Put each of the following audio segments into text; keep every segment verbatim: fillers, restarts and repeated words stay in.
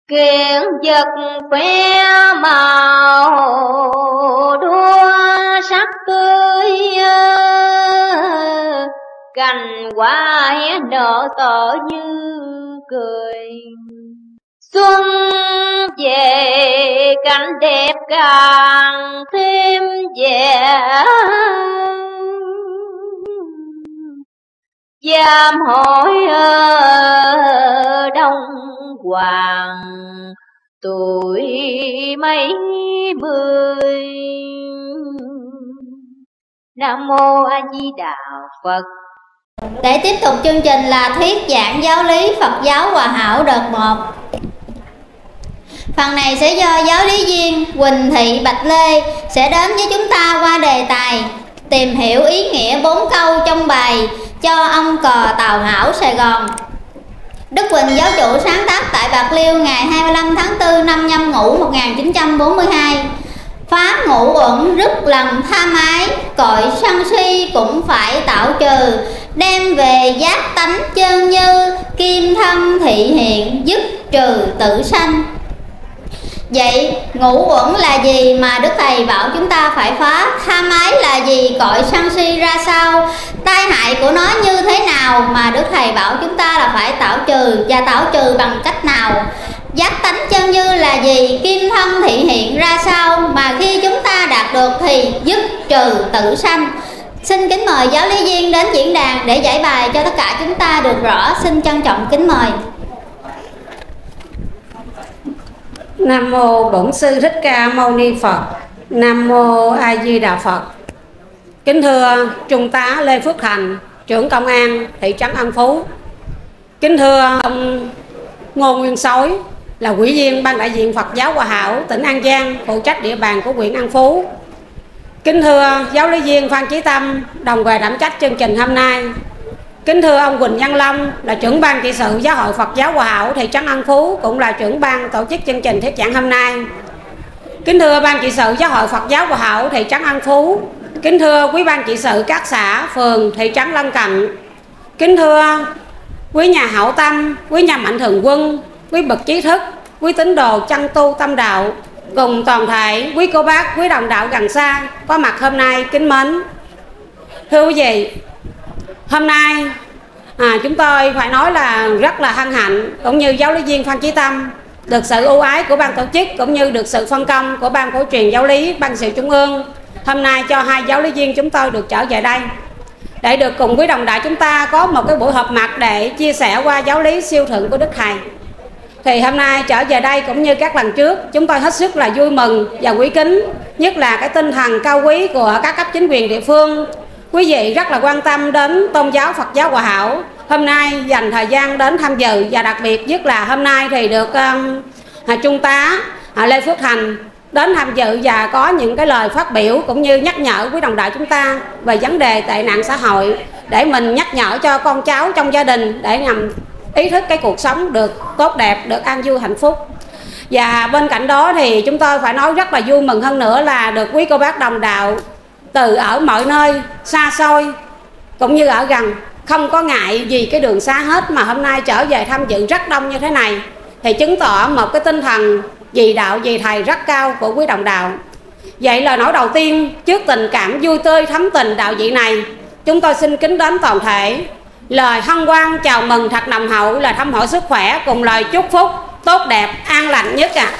Kiện vật khoe màu đua sắc tươi, cành hoa hé nở tỏ như cười. Xuân về cảnh đẹp càng thêm vẻ, giam hỏi đông hoàng tuổi mấy mươi. Nam mô A Di Đà Phật. Để tiếp tục chương trình là thuyết giảng giáo lý Phật giáo Hòa Hảo đợt một. Phần này sẽ do giáo lý viên Quỳnh Thị Bạch Lê sẽ đến với chúng ta qua đề tài tìm hiểu ý nghĩa bốn câu trong bài Cho ông cò Tàu Hảo Sài Gòn. Đức Quỳnh giáo chủ sáng tác tại Bạc Liêu ngày hai mươi lăm tháng tư năm Nhâm Ngũ một nghìn chín trăm bốn mươi hai. Phá ngũ uẩn rất lòng tham ái, cội sân si cũng phải tạo trừ, đem về giác tánh chân như, kim thân thị hiện dứt trừ tử sanh. Vậy ngũ uẩn là gì mà Đức Thầy bảo chúng ta phải phá? Tham ái là gì? Cội sân si ra sao? Tai hại của nó như thế nào mà Đức Thầy bảo chúng ta là phải tạo trừ, và tạo trừ bằng cách nào? Giác tánh chân như là gì? Kim thân thị hiện ra sao mà khi chúng ta đạt được thì dứt trừ tử sanh? Xin kính mời giáo lý viên đến diễn đàn để giải bài cho tất cả chúng ta được rõ. Xin trân trọng kính mời. Nam mô Bổn Sư Thích Ca Mâu Ni Phật. Nam mô A Di Đà Phật. Kính thưa Trung tá Lê Phước Thành, trưởng công an thị trấn An Phú. Kính thưa ông Ngô Nguyên Sói, là ủy viên ban đại diện Phật giáo Hòa Hảo tỉnh An Giang, phụ trách địa bàn của huyện An Phú. Kính thưa giáo lý viên Phan Chí Tâm, đồng về đảm trách chương trình hôm nay. Kính thưa ông Quỳnh Văn Long, là trưởng ban trị sự Giáo hội Phật giáo Hòa Hảo thị trấn An Phú, cũng là trưởng ban tổ chức chương trình thuyết giảng hôm nay. Kính thưa ban trị sự Giáo hội Phật giáo Hòa Hảo thị trấn An Phú. Kính thưa quý ban trị sự các xã, phường, thị trấn lân cận. Kính thưa quý nhà hảo tâm, quý nhà mạnh thường quân, quý bậc trí thức, quý tín đồ chân tu tâm đạo, cùng toàn thể quý cô bác, quý đồng đạo gần xa có mặt hôm nay kính mến. Thưa quý vị, hôm nay à, chúng tôi phải nói là rất là hân hạnh, cũng như giáo lý viên Phan Chí Tâm, được sự ưu ái của ban tổ chức cũng như được sự phân công của ban phổ truyền giáo lý ban sự trung ương. Hôm nay cho hai giáo lý viên chúng tôi được trở về đây để được cùng quý đồng đạo chúng ta có một cái buổi họp mặt để chia sẻ qua giáo lý siêu thượng của Đức Thầy. Thì hôm nay trở về đây cũng như các lần trước, chúng tôi hết sức là vui mừng và quý kính, nhất là cái tinh thần cao quý của các cấp chính quyền địa phương. Quý vị rất là quan tâm đến tôn giáo Phật giáo Hòa Hảo, hôm nay dành thời gian đến tham dự, và đặc biệt nhất là hôm nay thì được uh, Trung tá uh, Lê Phước Thành đến tham dự và có những cái lời phát biểu cũng như nhắc nhở quý đồng đạo chúng ta về vấn đề tệ nạn xã hội, để mình nhắc nhở cho con cháu trong gia đình để nhằm ý thức cái cuộc sống được tốt đẹp, được an vui hạnh phúc. Và bên cạnh đó thì chúng tôi phải nói rất là vui mừng hơn nữa là được quý cô bác đồng đạo từ ở mọi nơi xa xôi cũng như ở gần, không có ngại gì cái đường xa hết, mà hôm nay trở về tham dự rất đông như thế này, thì chứng tỏ một cái tinh thần vì đạo vì thầy rất cao của quý đồng đạo. Vậy là nói đầu tiên, trước tình cảm vui tươi thắm tình đạo vị này, chúng tôi xin kính đến toàn thể lời hân hoan chào mừng thật nồng hậu, là thăm hỏi sức khỏe cùng lời chúc phúc tốt đẹp an lành nhất ạ. À.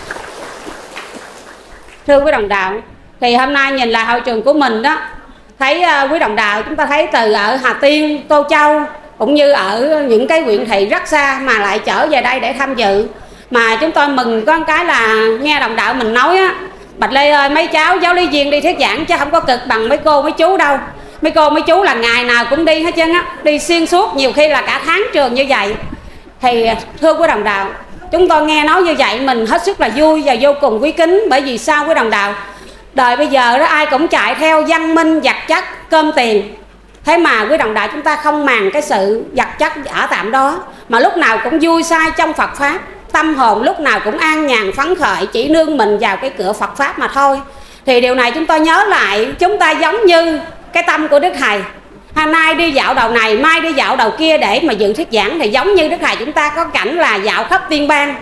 Thưa quý đồng đạo, thì hôm nay nhìn lại hội trường của mình đó, thấy uh, quý đồng đạo chúng ta thấy từ ở Hà Tiên, Tô Châu cũng như ở những cái huyện thị rất xa mà lại trở về đây để tham dự. Mà chúng tôi mừng có một cái là nghe đồng đạo mình nói á, Bạch Lê ơi, mấy cháu giáo lý viên đi thuyết giảng chứ không có cực bằng mấy cô mấy chú đâu. Mấy cô mấy chú là ngày nào cũng đi hết trơn á, đi xuyên suốt, nhiều khi là cả tháng trường như vậy. Thì thưa quý đồng đạo, chúng tôi nghe nói như vậy mình hết sức là vui và vô cùng quý kính. Bởi vì sao quý đồng đạo? Đời bây giờ đó ai cũng chạy theo văn minh, vật chất, cơm tiền. Thế mà quý đồng đạo chúng ta không màng cái sự vật chất ở tạm đó, mà lúc nào cũng vui say trong Phật Pháp. Tâm hồn lúc nào cũng an nhàn phấn khởi, chỉ nương mình vào cái cửa Phật Pháp mà thôi. Thì điều này chúng tôi nhớ lại, chúng ta giống như cái tâm của Đức Thầy. Hôm nay đi dạo đầu này, mai đi dạo đầu kia để mà dự thuyết giảng, thì giống như Đức Thầy chúng ta có cảnh là dạo khắp tiên bang,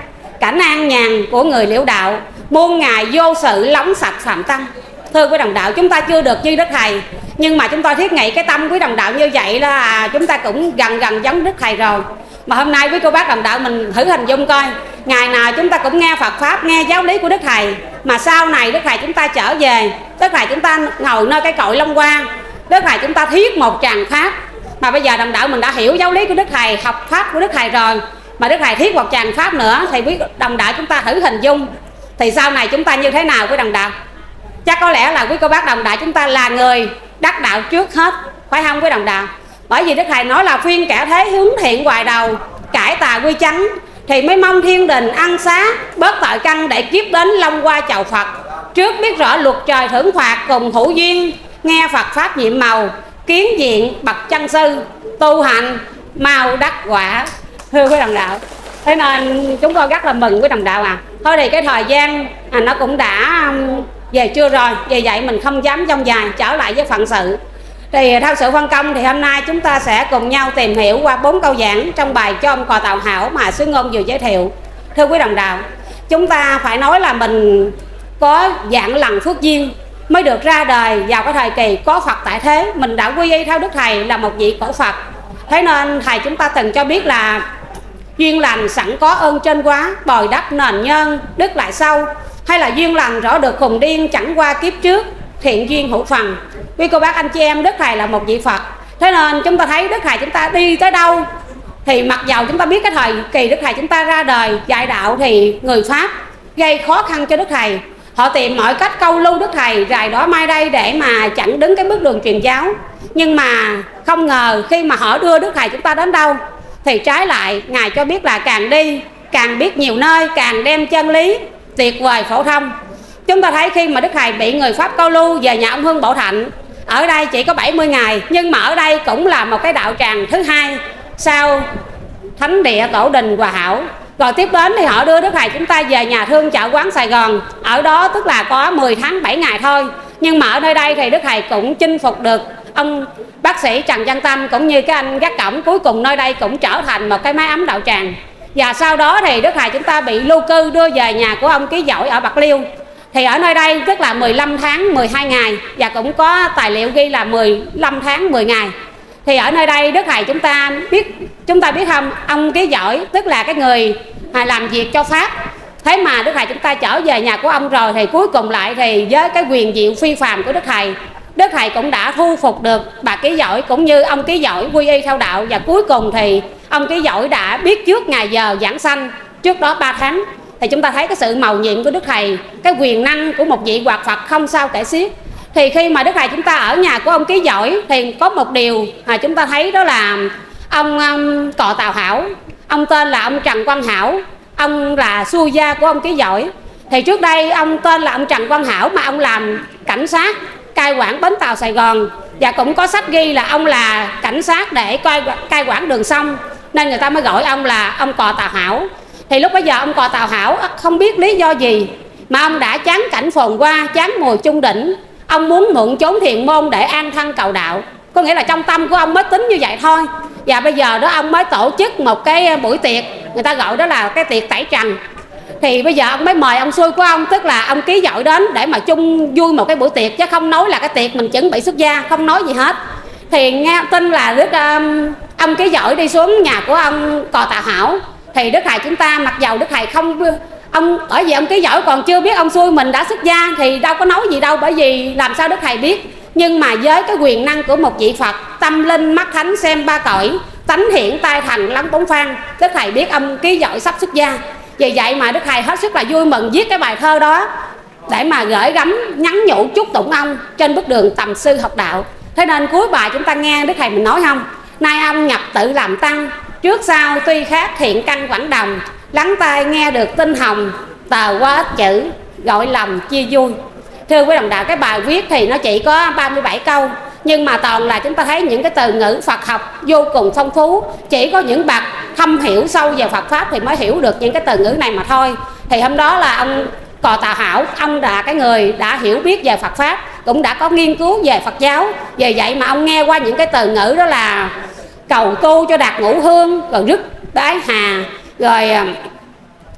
cảnh an nhàn của người liễu đạo, muôn ngày vô sự lóng sạch phạm tăng. Thưa quý đồng đạo, chúng ta chưa được như Đức Thầy, nhưng mà chúng tôi thiết nghĩ cái tâm quý đồng đạo như vậy là à, chúng ta cũng gần gần giống Đức Thầy rồi. Mà hôm nay quý cô bác đồng đạo mình thử hình dung coi, ngày nào chúng ta cũng nghe Phật Pháp, nghe giáo lý của Đức Thầy, mà sau này Đức Thầy chúng ta trở về, Đức Thầy chúng ta ngồi nơi cái cội Long Hoa, Đức Thầy chúng ta thiết một tràng Pháp. Mà bây giờ đồng đạo mình đã hiểu giáo lý của Đức Thầy, học Pháp của Đức Thầy rồi, mà Đức Thầy thiết một tràng Pháp nữa, thì quý đồng đạo chúng ta thử hình dung thì sau này chúng ta như thế nào quý đồng đạo? Chắc có lẽ là quý cô bác đồng đạo chúng ta là người đắc đạo trước hết, phải không quý đồng đạo? Bởi vì Đức Thầy nói là khuyên kẻ thế hướng thiện hoài đầu, cải tà quy chánh, thì mới mong thiên đình ăn xá, bớt tội căn để kiếp đến Long Hoa chầu Phật. Trước biết rõ luật trời thưởng phạt cùng hữu duyên, nghe Phật Pháp nhiệm màu, kiến diện bậc chân sư, tu hành mau đắc quả. Thưa quý đồng đạo, thế nên chúng tôi rất là mừng quý đồng đạo à. Thôi thì cái thời gian à, nó cũng đã về trưa rồi, vì vậy mình không dám dông dài, trở lại với phận sự. Thì theo sự phân công thì hôm nay chúng ta sẽ cùng nhau tìm hiểu qua bốn câu giảng trong bài Cho ông Cò Tàu Hảo mà Sư Ngôn vừa giới thiệu. Thưa quý đồng đạo, chúng ta phải nói là mình có dạng lần phước duyên mới được ra đời vào cái thời kỳ có Phật tại thế. Mình đã quy y theo Đức Thầy là một vị cổ Phật. Thế nên Thầy chúng ta từng cho biết là duyên lành sẵn có ơn trên quá, bồi đắp nền nhân đức lại sau. Hay là duyên lành rõ được khùng điên chẳng qua kiếp trước, thiện duyên hữu phần. Quý cô bác anh chị em, Đức Thầy là một vị Phật. Thế nên chúng ta thấy Đức Thầy chúng ta đi tới đâu thì mặc dầu chúng ta biết cái thời kỳ Đức Thầy chúng ta ra đời dạy đạo thì người Pháp gây khó khăn cho Đức Thầy. Họ tìm mọi cách câu lưu Đức Thầy rài đó mai đây để mà chặn đứng cái bước đường truyền giáo. Nhưng mà không ngờ khi mà họ đưa Đức Thầy chúng ta đến đâu thì trái lại Ngài cho biết là càng đi càng biết nhiều nơi, càng đem chân lý tuyệt vời phổ thông. Chúng ta thấy khi mà Đức Thầy bị người Pháp câu lưu về nhà ông Hưng Bảo Thạnh, ở đây chỉ có bảy mươi ngày, nhưng mà ở đây cũng là một cái đạo tràng thứ hai sau thánh địa Tổ Đình Hòa Hảo. Rồi tiếp đến thì họ đưa Đức Thầy chúng ta về nhà thương chợ quán Sài Gòn. Ở đó tức là có mười tháng bảy ngày thôi, nhưng mà ở nơi đây thì Đức Thầy cũng chinh phục được ông bác sĩ Trần Văn Tâm cũng như cái anh gác cổng. Cuối cùng nơi đây cũng trở thành một cái mái ấm đạo tràng. Và sau đó thì Đức Thầy chúng ta bị lưu cư đưa về nhà của ông Ký Giỏi ở Bạc Liêu. Thì ở nơi đây tức là mười lăm tháng mười hai ngày, và cũng có tài liệu ghi là mười lăm tháng mười ngày. Thì ở nơi đây Đức Thầy chúng ta biết, chúng ta biết không, ông Ký Giỏi tức là cái người làm việc cho Pháp. Thế mà Đức Thầy chúng ta trở về nhà của ông rồi thì cuối cùng lại thì với cái quyền diệu phi phàm của Đức Thầy, Đức Thầy cũng đã thu phục được bà Ký Giỏi cũng như ông Ký Giỏi quy y theo đạo. Và cuối cùng thì ông Ký Giỏi đã biết trước ngày giờ giảng sanh, trước đó ba tháng. Thì chúng ta thấy cái sự mầu nhiệm của Đức Thầy, cái quyền năng của một vị hoạt Phật không sao kể xiết. Thì khi mà Đức Thầy chúng ta ở nhà của ông Ký Giỏi thì có một điều mà chúng ta thấy, đó là ông um, Cò Tàu Hảo, ông tên là ông Trần Quang Hảo, ông là xui gia của ông Ký Giỏi. Thì trước đây ông tên là ông Trần Quang Hảo mà ông làm cảnh sát cai quản bến tàu Sài Gòn, và cũng có sách ghi là ông là cảnh sát để cai, cai quản đường sông, nên người ta mới gọi ông là ông Cò Tàu Hảo. Thì lúc bây giờ ông Cò Tàu Hảo không biết lý do gì mà ông đã chán cảnh phồn hoa, chán mùi chung đỉnh. Ông muốn mượn chốn thiền môn để an thân cầu đạo. Có nghĩa là trong tâm của ông mới tính như vậy thôi. Và bây giờ đó ông mới tổ chức một cái buổi tiệc, người ta gọi đó là cái tiệc tẩy trần. Thì bây giờ ông mới mời ông xui của ông, tức là ông Ký Giỏi đến để mà chung vui một cái buổi tiệc, chứ không nói là cái tiệc mình chuẩn bị xuất gia, không nói gì hết. Thì nghe tin là Đức um, ông Ký Giỏi đi xuống nhà của ông Cò Tàu Hảo. Thì Đức Thầy chúng ta mặc dầu Đức Thầy không ông, bởi vì ông Ký Giỏi còn chưa biết ông xui mình đã xuất gia thì đâu có nói gì đâu, bởi vì làm sao Đức Thầy biết. Nhưng mà với cái quyền năng của một vị Phật, tâm linh mắt thánh xem ba cõi, tánh hiển tai thành lắm bốn phan, Đức Thầy biết ông Ký Giỏi sắp xuất gia. Vì vậy mà Đức Thầy hết sức là vui mừng viết cái bài thơ đó để mà gửi gắm nhắn nhủ chúc tụng ông trên bước đường tầm sư học đạo. Thế nên cuối bài chúng ta nghe Đức Thầy mình nói không: nay ông nhập tự làm tăng, trước sau tuy khác thiện căn quảng đồng, lắng tai nghe được tinh hồng, tờ quá ít chữ gọi lòng chia vui. Thưa quý đồng đạo, cái bài viết thì nó chỉ có ba mươi bảy câu, nhưng mà toàn là chúng ta thấy những cái từ ngữ Phật học vô cùng phong phú. Chỉ có những bậc thâm hiểu sâu về Phật Pháp thì mới hiểu được những cái từ ngữ này mà thôi. Thì hôm đó là ông Cò Tàu Hảo, ông là cái người đã hiểu biết về Phật Pháp, cũng đã có nghiên cứu về Phật giáo. Vì vậy mà ông nghe qua những cái từ ngữ đó là cầu tu cho đạt ngũ hương, rồi rứt đái hà, rồi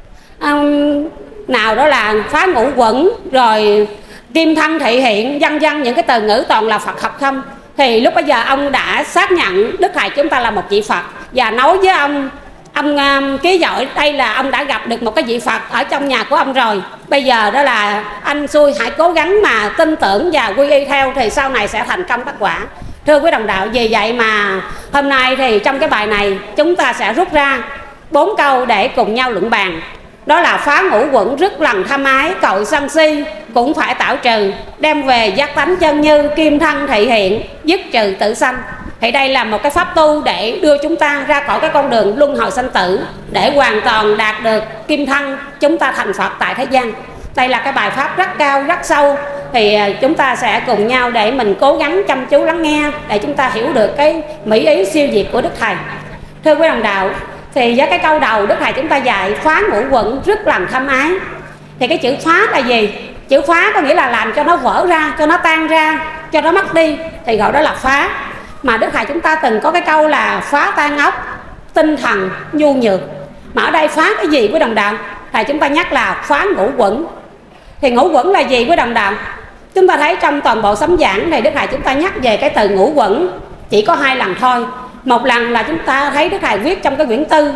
um, nào đó là phá ngũ quẩn, rồi kim thân thị hiện, vân vân, những cái từ ngữ toàn là Phật học không. Thì lúc bây giờ ông đã xác nhận Đức Thầy chúng ta là một vị Phật, và nói với ông ông um, ký giỏi đây là ông đã gặp được một cái vị Phật ở trong nhà của ông rồi. Bây giờ đó là anh xui hãy cố gắng mà tin tưởng và quy y theo, thì sau này sẽ thành công đắc quả. Thưa quý đồng đạo, vì vậy mà hôm nay thì trong cái bài này chúng ta sẽ rút ra bốn câu để cùng nhau luận bàn. Đó là phá ngũ quẩn, rứt lần tham ái, cội sân si cũng phải tạo trừ, đem về giác tánh chân như, kim thân thị hiện, dứt trừ tự sanh. Thì đây là một cái pháp tu để đưa chúng ta ra khỏi cái con đường luân hồi sanh tử, để hoàn toàn đạt được kim thân, chúng ta thành Phật tại thế gian. Đây là cái bài pháp rất cao, rất sâu. Thì chúng ta sẽ cùng nhau để mình cố gắng chăm chú lắng nghe, để chúng ta hiểu được cái mỹ ý siêu việt của Đức Thầy. Thưa quý đồng đạo, thì với cái câu đầu Đức Thầy chúng ta dạy phá ngũ quẩn, rứt lần tham ái. Thì cái chữ phá là gì? Chữ phá có nghĩa là làm cho nó vỡ ra, cho nó tan ra, cho nó mất đi, thì gọi đó là phá. Mà Đức Thầy chúng ta từng có cái câu là phá tan óc, tinh thần nhu nhược. Mà ở đây phá cái gì quý đồng đạo? Thầy chúng ta nhắc là phá ngũ quẩn. Thì ngũ quẩn là gì quý đồng đạo? Chúng ta thấy trong toàn bộ sấm giảng này Đức Thầy chúng ta nhắc về cái từ ngũ quẩn chỉ có hai lần thôi. Một lần là chúng ta thấy Đức Thầy viết trong cái quyển tư,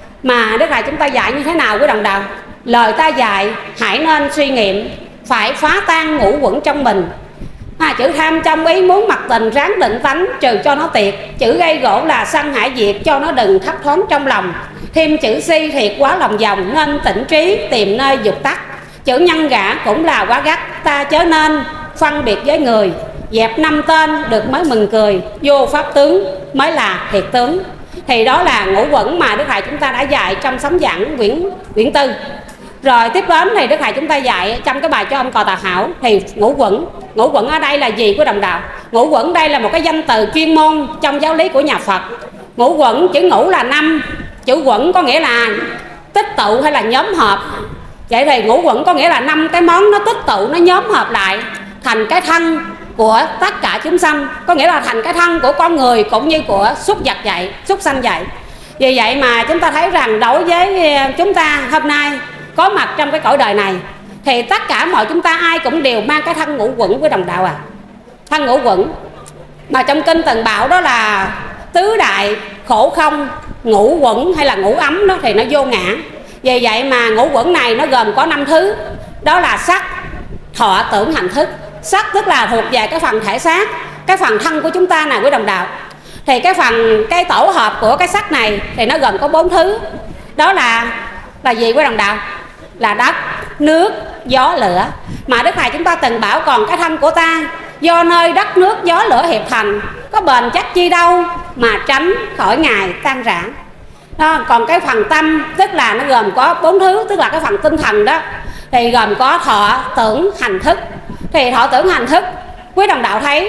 mà Đức Thầy chúng ta dạy như thế nào quý đồng đạo? Lời ta dạy hãy nên suy nghiệm, phải phá tan ngũ quẩn trong mình. À, chữ tham trong ý muốn mặc tình, ráng định tánh trừ cho nó tiệt. Chữ gây gỗ là sân hại diệt, cho nó đừng thấp thoáng trong lòng. Thêm chữ si thiệt quá lòng vòng, nên tỉnh trí tìm nơi dục tắt. Chữ nhân gã cũng là quá gắt, ta chớ nên phân biệt với người. Dẹp năm tên được mới mừng cười, vô pháp tướng mới là thiệt tướng. Thì đó là ngũ quẩn mà Đức Thầy chúng ta đã dạy trong sấm giảng quyển quyển tư. Rồi tiếp đến thì Đức Thầy chúng ta dạy trong cái bài cho ông Cò Tà Hảo thì ngũ quẩn. Ngũ quẩn ở đây là gì của đồng đạo? Ngũ quẩn đây là một cái danh từ chuyên môn trong giáo lý của nhà Phật. Ngũ quẩn, chữ ngũ là năm, chữ quẩn có nghĩa là tích tụ hay là nhóm hợp. Vậy thì ngũ quẩn có nghĩa là năm cái món nó tích tụ, nó nhóm hợp lại thành cái thân của tất cả chúng sanh, có nghĩa là thành cái thân của con người cũng như của súc vật vậy, súc sanh vậy. Vì vậy mà chúng ta thấy rằng đối với chúng ta hôm nay có mặt trong cái cõi đời này thì tất cả mọi chúng ta ai cũng đều mang cái thân ngũ quẩn với đồng đạo à. Thân ngũ quẩn mà trong kinh từng bảo đó là tứ đại khổ không, ngũ quẩn hay là ngũ ấm đó thì nó vô ngã. Vì vậy mà ngũ quẩn này nó gồm có năm thứ, đó là sắc, thọ, tưởng, hành, thức. Sắc tức là thuộc về cái phần thể xác, cái phần thân của chúng ta này quý đồng đạo. Thì cái phần cái tổ hợp của cái sắc này thì nó gồm có bốn thứ. Đó là là gì quý đồng đạo? Là đất, nước, gió, lửa. Mà Đức Thầy chúng ta từng bảo còn cái thân của ta do nơi đất nước gió lửa hiệp thành, có bền chắc chi đâu mà tránh khỏi ngày tan rã. Đó, còn cái phần tâm tức là nó gồm có bốn thứ, tức là cái phần tinh thần đó thì gồm có thọ, tưởng, hành, thức. Thì thọ, tưởng, hành, thức quý đồng đạo thấy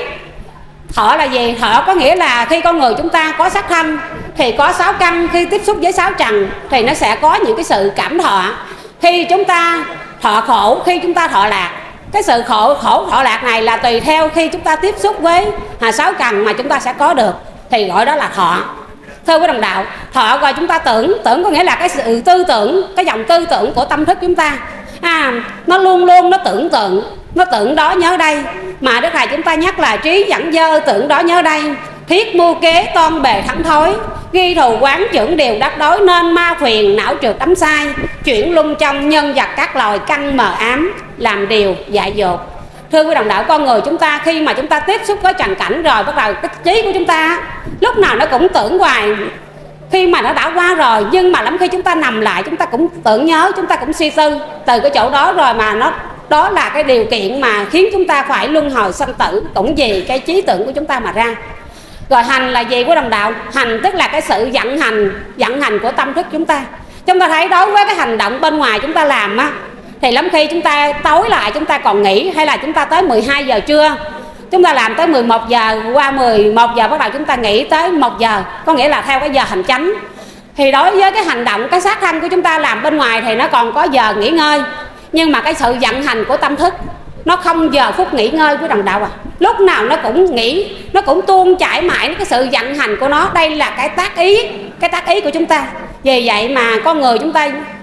thọ là gì? Thọ có nghĩa là khi con người chúng ta có sắc thân thì có sáu căn, khi tiếp xúc với sáu trần thì nó sẽ có những cái sự cảm thọ. Khi chúng ta thọ khổ, khi chúng ta thọ lạc, cái sự khổ khổ thọ lạc này là tùy theo khi chúng ta tiếp xúc với à, sáu trần mà chúng ta sẽ có được, thì gọi đó là thọ. Thưa quý đồng đạo, thọ rồi chúng ta tưởng, tưởng có nghĩa là cái sự tư tưởng, cái dòng tư tưởng của tâm thức chúng ta à, nó luôn luôn nó tưởng tượng, nó tưởng đó nhớ đây. Mà Đức Thầy chúng ta nhắc là trí dẫn dơ, tưởng đó nhớ đây. Thiết mưu kế toan bề thắng thối, ghi thù quán trưởng đều đắc đối, nên ma phiền não trượt đắm sai. Chuyển lung trong nhân vật các loài căn mờ ám, làm điều dại dột. Thưa quý đồng đạo, con người chúng ta khi mà chúng ta tiếp xúc với trần cảnh rồi, bắt đầu cái trí của chúng ta lúc nào nó cũng tưởng hoài. Khi mà nó đã qua rồi, nhưng mà lắm khi chúng ta nằm lại chúng ta cũng tưởng nhớ, chúng ta cũng suy tư từ cái chỗ đó rồi, mà nó đó là cái điều kiện mà khiến chúng ta phải luân hồi sanh tử, cũng vì cái trí tưởng của chúng ta mà ra. Rồi hành là gì của đồng đạo? Hành tức là cái sự vận hành, vận hành của tâm thức chúng ta. Chúng ta thấy đối với cái hành động bên ngoài chúng ta làm á, thì lắm khi chúng ta tối lại chúng ta còn nghỉ, hay là chúng ta tới mười hai giờ trưa, chúng ta làm tới mười một giờ, qua mười một giờ bắt đầu chúng ta nghỉ tới một giờ, có nghĩa là theo cái giờ hành chánh. Thì đối với cái hành động, cái xác thân của chúng ta làm bên ngoài thì nó còn có giờ nghỉ ngơi, nhưng mà cái sự vận hành của tâm thức nó không giờ phút nghỉ ngơi của đồng đạo à. Lúc nào nó cũng nghĩ, nó cũng tuôn chảy mãi cái sự vận hành của nó. Đây là cái tác ý, cái tác ý của chúng ta. Vì vậy mà con người chúng ta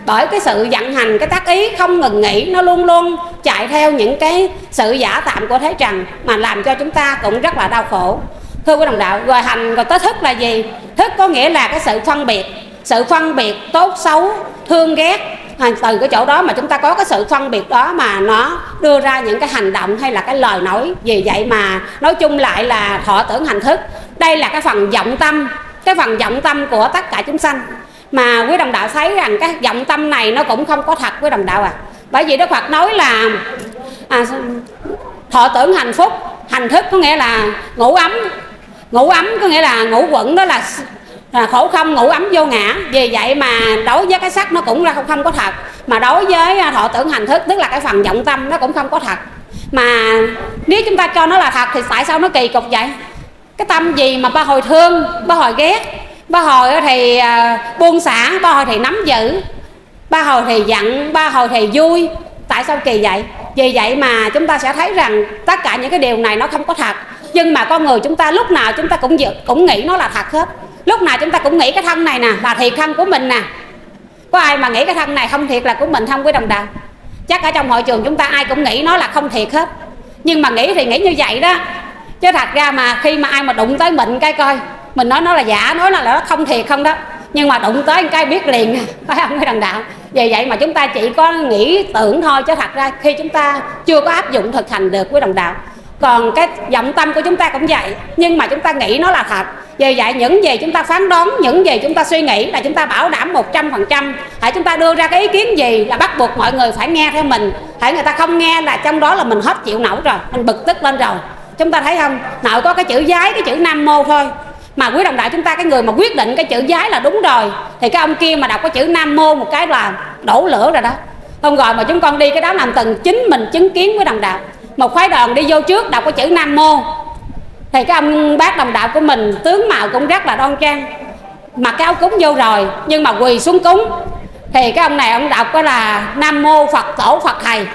bởi cái sự vận hành, cái tác ý không ngừng nghỉ, nó luôn luôn chạy theo những cái sự giả tạm của thế trần mà làm cho chúng ta cũng rất là đau khổ. Thưa quý đồng đạo, rồi hành rồi tới thức là gì? Thức có nghĩa là cái sự phân biệt, sự phân biệt tốt xấu, thương ghét. Từ cái chỗ đó mà chúng ta có cái sự phân biệt đó mà nó đưa ra những cái hành động hay là cái lời nói. Vì vậy mà nói chung lại là thọ tưởng hành thức. Đây là cái phần vọng tâm, cái phần vọng tâm của tất cả chúng sanh. Mà quý đồng đạo thấy rằng cái vọng tâm này nó cũng không có thật quý đồng đạo à. Bởi vì Đức Phật nói là à, thọ tưởng hành phúc, hành thức có nghĩa là ngủ ấm. Ngủ ấm có nghĩa là ngủ quẩn, đó là À, khổ không, ngủ ấm vô ngã. Vì vậy mà đối với cái sắc nó cũng là không, không có thật. Mà đối với thọ tưởng hành thức, tức là cái phần vọng tâm, nó cũng không có thật. Mà nếu chúng ta cho nó là thật thì tại sao nó kỳ cục vậy? Cái tâm gì mà ba hồi thương, ba hồi ghét, ba hồi thì uh, buông xả, ba hồi thì nắm giữ, ba hồi thì giận, ba hồi thì vui. Tại sao kỳ vậy? Vì vậy mà chúng ta sẽ thấy rằng tất cả những cái điều này nó không có thật. Nhưng mà con người chúng ta lúc nào chúng ta cũng cũng nghĩ nó là thật hết. Lúc nào chúng ta cũng nghĩ cái thân này nè là thiệt thân của mình nè. Có ai mà nghĩ cái thân này không thiệt là của mình không quý đồng đạo? Chắc ở trong hội trường chúng ta ai cũng nghĩ nó là không thiệt hết. Nhưng mà nghĩ thì nghĩ như vậy đó. Chứ thật ra mà khi mà ai mà đụng tới mình cái coi, mình nói nó là giả, nói là nó không thiệt không đó. Nhưng mà đụng tới cái biết liền, phải không quý đồng đạo? Vì vậy mà chúng ta chỉ có nghĩ tưởng thôi, chứ thật ra khi chúng ta chưa có áp dụng thực hành được quý đồng đạo. Còn cái vọng tâm của chúng ta cũng vậy, nhưng mà chúng ta nghĩ nó là thật. Vì vậy những gì chúng ta phán đoán, những gì chúng ta suy nghĩ là chúng ta bảo đảm một trăm phần trăm. Hãy chúng ta đưa ra cái ý kiến gì là bắt buộc mọi người phải nghe theo mình. Hãy người ta không nghe là trong đó là mình hết chịu nổi rồi, mình bực tức lên rồi. Chúng ta thấy không? Nội có cái chữ giái, cái chữ Nam Mô thôi. Mà quý đồng đạo chúng ta, cái người mà quyết định cái chữ giái là đúng rồi, thì cái ông kia mà đọc cái chữ Nam Mô một cái là đổ lửa rồi đó. Không rồi mà chúng con đi cái đó làm từng chính mình chứng kiến quý đồng đạo. Một phái đoàn đi vô trước đọc cái chữ Nam Mô, thì cái ông bác đồng đạo của mình tướng mạo cũng rất là đoan trang, mặc cái áo cúng vô rồi nhưng mà quỳ xuống cúng. Thì cái ông này ông đọc đó là Nam Mô Phật Tổ Phật Thầy.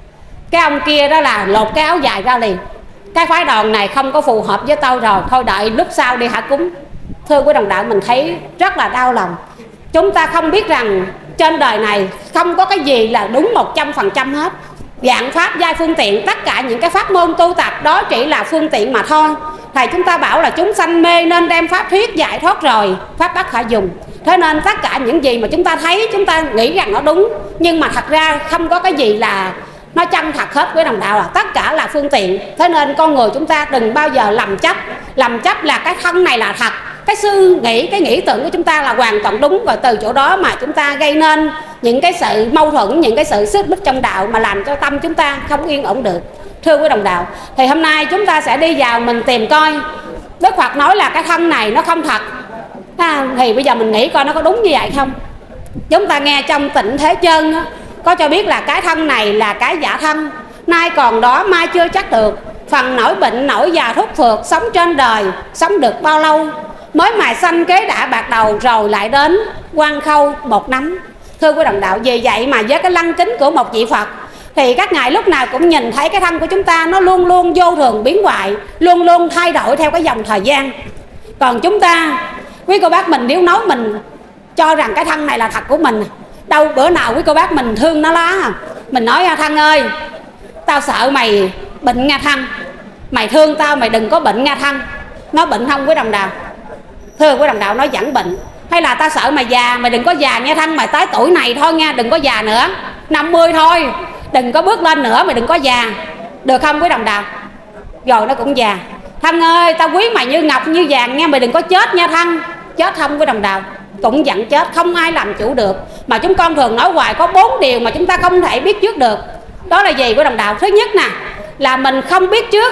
Cái ông kia đó là lột cái áo dài ra liền. Cái phái đoàn này không có phù hợp với tao rồi, thôi đợi lúc sau đi hạ cúng. Thưa quý đồng đạo, mình thấy rất là đau lòng. Chúng ta không biết rằng trên đời này không có cái gì là đúng một trăm phần trăm hết. Dạng pháp giai phương tiện, tất cả những cái pháp môn tu tập đó chỉ là phương tiện mà thôi. Thầy chúng ta bảo là chúng sanh mê nên đem pháp thuyết giải thoát rồi, pháp bất khả dùng. Thế nên tất cả những gì mà chúng ta thấy, chúng ta nghĩ rằng nó đúng, nhưng mà thật ra không có cái gì là nó chân thật hết với đồng đạo à. Tất cả là phương tiện. Thế nên con người chúng ta đừng bao giờ lầm chấp. Lầm chấp là cái thân này là thật, cái suy nghĩ, cái nghĩ tưởng của chúng ta là hoàn toàn đúng. Và từ chỗ đó mà chúng ta gây nên những cái sự mâu thuẫn, những cái sự xích mích trong đạo mà làm cho tâm chúng ta không yên ổn được. Thưa quý đồng đạo, thì hôm nay chúng ta sẽ đi vào mình tìm coi Đức Phật nói là cái thân này nó không thật à, thì bây giờ mình nghĩ coi nó có đúng như vậy không. Chúng ta nghe trong Tịnh Thế Chân á, có cho biết là cái thân này là cái giả thân, nay còn đó mai chưa chắc được. Phần nổi bệnh nổi già thúc phượt, sống trên đời sống được bao lâu, mới mài xanh kế đã bạc đầu rồi lại đến quan khâu một nắm. Thưa quý đồng đạo, vì vậy mà với cái lăng kính của một vị Phật thì các ngài lúc nào cũng nhìn thấy cái thân của chúng ta nó luôn luôn vô thường biến hoại, luôn luôn thay đổi theo cái dòng thời gian. Còn chúng ta, quý cô bác mình nếu nói mình cho rằng cái thân này là thật của mình, đâu bữa nào quý cô bác mình thương nó lá à. Mình nói thân ơi, tao sợ mày bệnh nha thân, mày thương tao mày đừng có bệnh nha thân. Nó bệnh không quý đồng đạo? Thưa quý đồng đạo, nó vẫn bệnh. Hay là tao sợ mày già, mày đừng có già nha thân, mày tới tuổi này thôi nha, đừng có già nữa, năm mươi thôi, đừng có bước lên nữa, mày đừng có già, được không quý đồng đạo? Rồi nó cũng già. Thân ơi, tao quý mày như ngọc như vàng nha, mày đừng có chết nha thân. Chết không quý đồng đạo? Cũng vẫn chết, không ai làm chủ được. Mà chúng con thường nói hoài có bốn điều mà chúng ta không thể biết trước được. Đó là gì quý đồng đạo? Thứ nhất nè, là mình không biết trước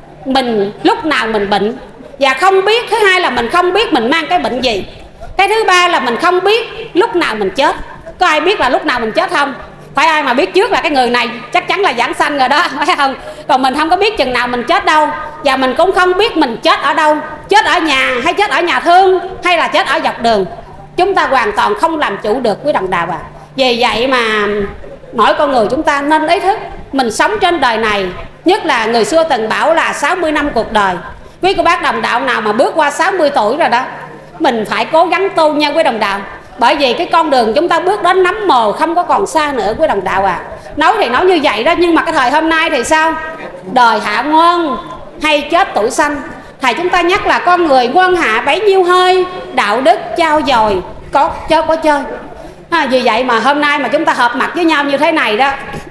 mình lúc nào mình bệnh và không biết. Thứ hai là mình không biết mình mang cái bệnh gì. Cái thứ ba là mình không biết lúc nào mình chết. Có ai biết là lúc nào mình chết không? Phải ai mà biết trước là cái người này chắc chắn là giảng sanh rồi đó, phải không? Còn mình không có biết chừng nào mình chết đâu. Và mình cũng không biết mình chết ở đâu, chết ở nhà hay chết ở nhà thương hay là chết ở dọc đường. Chúng ta hoàn toàn không làm chủ được quý đồng đạo à. Vì vậy mà mỗi con người chúng ta nên ý thức mình sống trên đời này. Nhất là người xưa từng bảo là sáu mươi năm cuộc đời. Quý cô bác đồng đạo nào mà bước qua sáu mươi tuổi rồi đó, mình phải cố gắng tu nha quý đồng đạo. Bởi vì cái con đường chúng ta bước đến nấm mồ không có còn xa nữa quý đồng đạo à. Nói thì nói như vậy đó, nhưng mà cái thời hôm nay thì sao? Đời hạ ngoan hay chết tuổi xanh. Thầy chúng ta nhắc là con người ngoan hạ bấy nhiêu hơi, đạo đức trao dồi có chơi có chơi à, vì vậy mà hôm nay mà chúng ta họp mặt với nhau như thế này đó,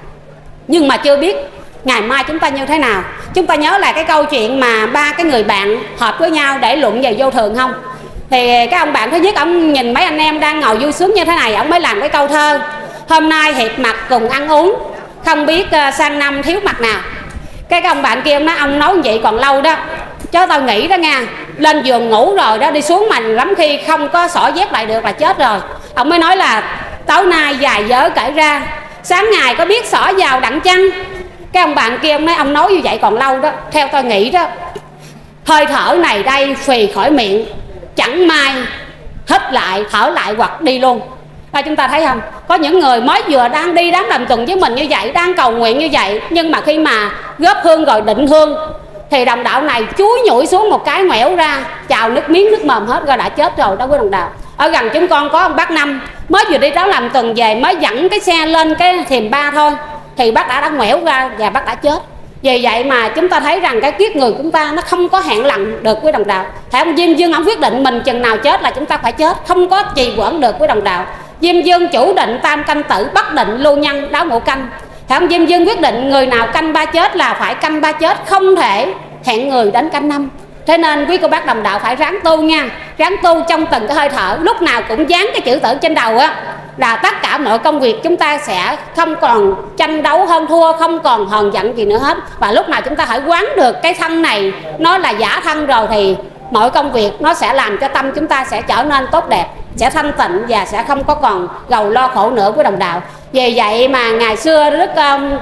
nhưng mà chưa biết ngày mai chúng ta như thế nào. Chúng ta nhớ là cái câu chuyện mà ba cái người bạn họp với nhau để luận về vô thường không? Thì cái ông bạn thứ nhất, ông nhìn mấy anh em đang ngồi vui sướng như thế này, ông mới làm cái câu thơ: hôm nay hiệp mặt cùng ăn uống, không biết uh, sang năm thiếu mặt nào. Cái, cái ông bạn kia ông nói, ông nói như vậy còn lâu đó, chứ tao nghĩ đó nha, lên giường ngủ rồi đó, đi xuống mà lắm khi không có xỏ dép lại được là chết rồi. Ông mới nói là tối nay dài dở kể ra, sáng ngày có biết xỏ vào đặng chăng. Cái ông bạn kia ông nói, ông nói như vậy còn lâu đó, theo tôi nghĩ đó, hơi thở này đây phì khỏi miệng, chẳng may hít lại thở lại hoặc đi luôn. À, chúng ta thấy không, có những người mới vừa đang đi đám làm tuần với mình như vậy, đang cầu nguyện như vậy, nhưng mà khi mà góp hương rồi định hương thì đồng đạo này chúi nhủi xuống một cái ngoẻo ra, chào nước miếng nước mồm hết rồi, đã chết rồi đó quý đồng đạo. Ở gần chúng con có ông bác Năm mới vừa đi đám làm tuần về, mới dẫn cái xe lên cái thềm ba thôi thì bác đã đã ngoẻo ra và bác đã chết. Vì vậy mà chúng ta thấy rằng cái kiếp người của chúng ta nó không có hẹn lặng được với đồng đạo. Thầy ông Diêm Dương ông quyết định mình chừng nào chết là chúng ta phải chết, không có trì hoãn được với đồng đạo. Diêm Dương chủ định tam canh tử, bất định lưu nhân đáo ngũ canh. Thầy ông Diêm Dương quyết định người nào canh ba chết là phải canh ba chết, không thể hẹn người đến canh năm. Thế nên quý cô bác đồng đạo phải ráng tu nha, ráng tu trong từng cái hơi thở, lúc nào cũng dán cái chữ tử trên đầu á, là tất cả mọi công việc chúng ta sẽ không còn tranh đấu hơn thua, không còn hờn giận gì nữa hết. Và lúc nào chúng ta phải quán được cái thân này nó là giả thân rồi thì mọi công việc nó sẽ làm cho tâm chúng ta sẽ trở nên tốt đẹp, sẽ thanh tịnh và sẽ không có còn gầu lo khổ nữa của đồng đạo. Vì vậy mà ngày xưa Đức um,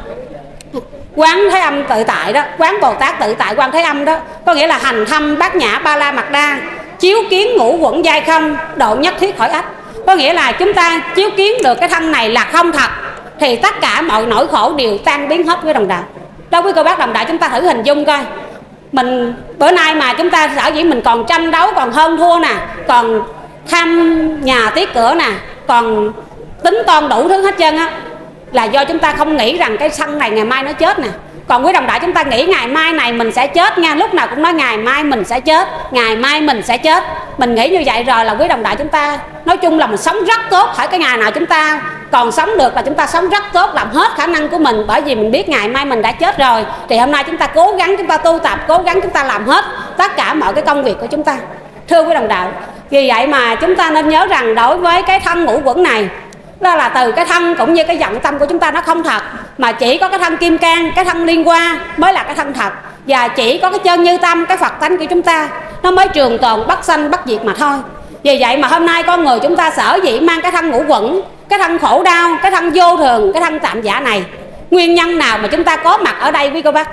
Quán Thế Âm tự tại đó, Quán Bồ Tát tự tại Quan Thế Âm đó, có nghĩa là hành thâm bát nhã ba la mật đa, chiếu kiến ngũ quẩn giai không, độ nhất thiết khỏi ách. Có nghĩa là chúng ta chiếu kiến được cái thân này là không thật thì tất cả mọi nỗi khổ đều tan biến hết với đồng đạo. Đâu quý cô bác đồng đạo, chúng ta thử hình dung coi, mình bữa nay mà chúng ta sở dĩ mình còn tranh đấu, còn hơn thua nè, còn tham nhà tiếc cửa nè, còn tính toán đủ thứ hết trơn á, là do chúng ta không nghĩ rằng cái thân này ngày mai nó chết nè. Còn quý đồng đạo chúng ta nghĩ ngày mai này mình sẽ chết nha, lúc nào cũng nói ngày mai mình sẽ chết, ngày mai mình sẽ chết. Mình nghĩ như vậy rồi là quý đồng đạo chúng ta nói chung là mình sống rất tốt. Phải cái ngày nào chúng ta còn sống được là chúng ta sống rất tốt, làm hết khả năng của mình, bởi vì mình biết ngày mai mình đã chết rồi. Thì hôm nay chúng ta cố gắng, chúng ta tu tập, cố gắng chúng ta làm hết tất cả mọi cái công việc của chúng ta, thưa quý đồng đạo. Vì vậy mà chúng ta nên nhớ rằng đối với cái thân ngũ quẩn này, đó là từ cái thân cũng như cái vọng tâm của chúng ta nó không thật, mà chỉ có cái thân kim cang, cái thân liên hoa mới là cái thân thật. Và chỉ có cái chân như tâm, cái Phật tánh của chúng ta nó mới trường tồn bất sanh bất diệt mà thôi. Vì vậy mà hôm nay con người chúng ta sở dĩ mang cái thân ngũ quẩn, cái thân khổ đau, cái thân vô thường, cái thân tạm giả này, nguyên nhân nào mà chúng ta có mặt ở đây quý cô bác?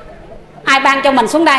Ai ban cho mình xuống đây?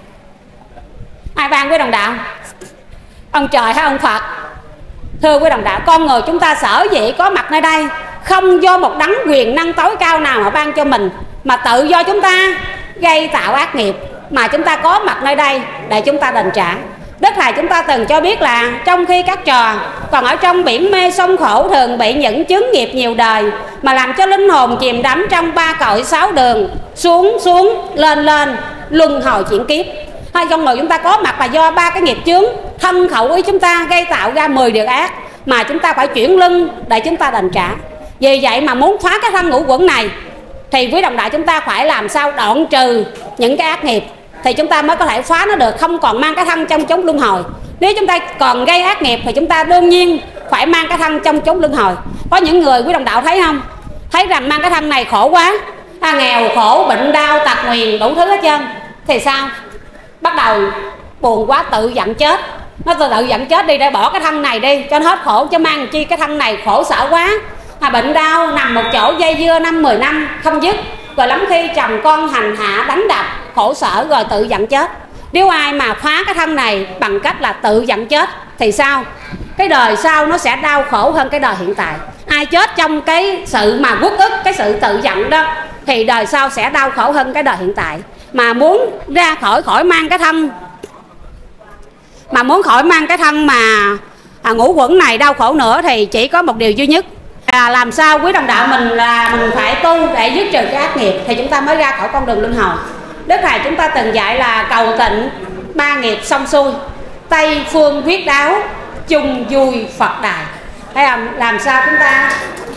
Ai ban quý đồng đạo? Ông trời hay ông Phật? Thưa quý đồng đạo, con người chúng ta sở dĩ có mặt nơi đây không do một đấng quyền năng tối cao nào mà ban cho mình, mà tự do chúng ta gây tạo ác nghiệp mà chúng ta có mặt nơi đây để chúng ta đền trả. Đức Thầy chúng ta từng cho biết là trong khi các trò còn ở trong biển mê sông khổ, thường bị những chướng nghiệp nhiều đời mà làm cho linh hồn chìm đắm trong ba cõi sáu đường, xuống xuống lên lên, luân hồi chuyển kiếp. Hai con người chúng ta có mặt là do ba cái nghiệp chướng thân khẩu ý chúng ta gây tạo ra mười điều ác mà chúng ta phải chuyển lưng để chúng ta đền trả. Vì vậy mà muốn phá cái thân ngũ quẩn này thì quý đồng đạo chúng ta phải làm sao đoạn trừ những cái ác nghiệp thì chúng ta mới có thể phá nó được, không còn mang cái thân trong chốn luân hồi. Nếu chúng ta còn gây ác nghiệp thì chúng ta đương nhiên phải mang cái thân trong chốn luân hồi. Có những người quý đồng đạo thấy không, thấy rằng mang cái thân này khổ quá, à, nghèo khổ, bệnh đau, tật nguyền, đủ thứ hết trơn, thì sao? Bắt đầu buồn quá tự giận chết. Nó tự tự giận chết đi để bỏ cái thân này đi cho nó hết khổ, chứ mang chi cái thân này khổ sở quá, à, bệnh đau nằm một chỗ dây dưa năm mười năm không dứt, rồi lắm khi chồng con hành hạ đánh đập khổ sở rồi tự giận chết. Nếu ai mà phá cái thân này bằng cách là tự giận chết thì sao? Cái đời sau nó sẽ đau khổ hơn cái đời hiện tại. Ai chết trong cái sự mà uất ức, cái sự tự giận đó thì đời sau sẽ đau khổ hơn cái đời hiện tại. Mà muốn ra khỏi khỏi mang cái thân mà muốn khỏi mang cái thân mà à, ngũ quẩn này đau khổ nữa thì chỉ có một điều duy nhất, à, làm sao quý đồng đạo mình là mình phải tu để dứt trừ cái ác nghiệp thì chúng ta mới ra khỏi con đường luân hồi. Đức Thầy chúng ta từng dạy là cầu tịnh ba nghiệp xong xuôi, Tây phương huyết đáo, chung vui Phật đài. Thấy không? Làm sao chúng ta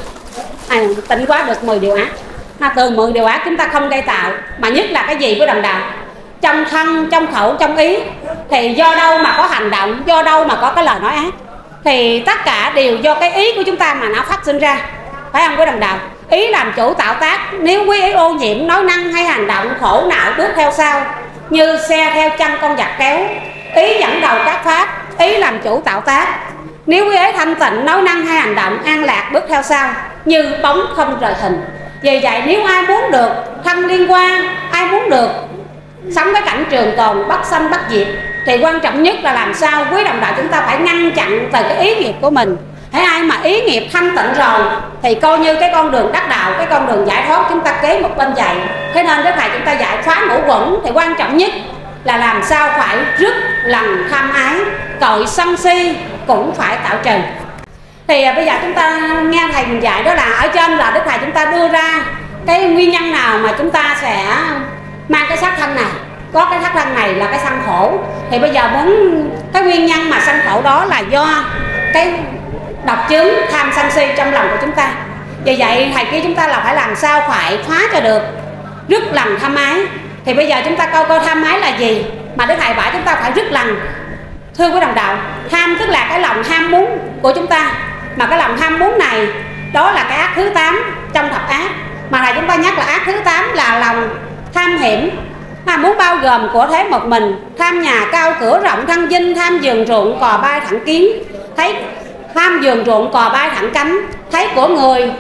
à, tịnh quá được mười điều ác. À, từ mười điều ác chúng ta không gây tạo, mà nhất là cái gì của đồng đạo? Trong thân, trong khẩu, trong ý. Thì do đâu mà có hành động, do đâu mà có cái lời nói ác? Thì tất cả đều do cái ý của chúng ta mà nó phát sinh ra. Phải không quý đồng đạo? Ý làm chủ tạo tác. Nếu quý ý ô nhiễm, nói năng hay hành động khổ não bước theo sau, như xe theo chân con giặc kéo. Ý dẫn đầu các pháp, ý làm chủ tạo tác. Nếu quý ý thanh tịnh, nói năng hay hành động an lạc bước theo sau, như bóng không rời hình. Vì vậy nếu ai muốn được thân liên hoa, ai muốn được sống cái cảnh trường tồn bất sanh bất diệt, thì quan trọng nhất là làm sao quý đồng đạo chúng ta phải ngăn chặn từ cái ý nghiệp của mình. Hãy ai mà ý nghiệp thanh tịnh rồi thì coi như cái con đường đắc đạo, cái con đường giải thoát chúng ta kế một bên dạy. Thế nên Đức Thầy chúng ta giải phá ngũ quẩn thì quan trọng nhất là làm sao phải rứt lần tham ái, cội sân si cũng phải tạo trừ. Thì bây giờ chúng ta nghe Thầy mình dạy đó là ở trên là Đức Thầy chúng ta đưa ra cái nguyên nhân nào mà chúng ta sẽ mang cái xác thân này. Có cái xác thân này là cái sân khổ. Thì bây giờ muốn cái nguyên nhân mà sân khổ đó là do cái độc chướng tham sân si trong lòng của chúng ta. Vì vậy Thầy kêu chúng ta là phải làm sao phải phá cho được, rứt lần tham ái. Thì bây giờ chúng ta coi coi tham ái là gì mà Đức Thầy bảo chúng ta phải rứt lần. Thưa quý đồng đạo, tham tức là cái lòng ham muốn của chúng ta. Mà cái lòng ham muốn này đó là cái ác thứ tám trong thập ác. Mà Thầy chúng ta nhắc là ác thứ tám là lòng tham hiểm, à, muốn bao gồm của thế một mình. Tham nhà cao cửa rộng thân dinh, tham giường ruộng cò bay thẳng kiến, thấy tham giường ruộng cò bay thẳng cánh, thấy của người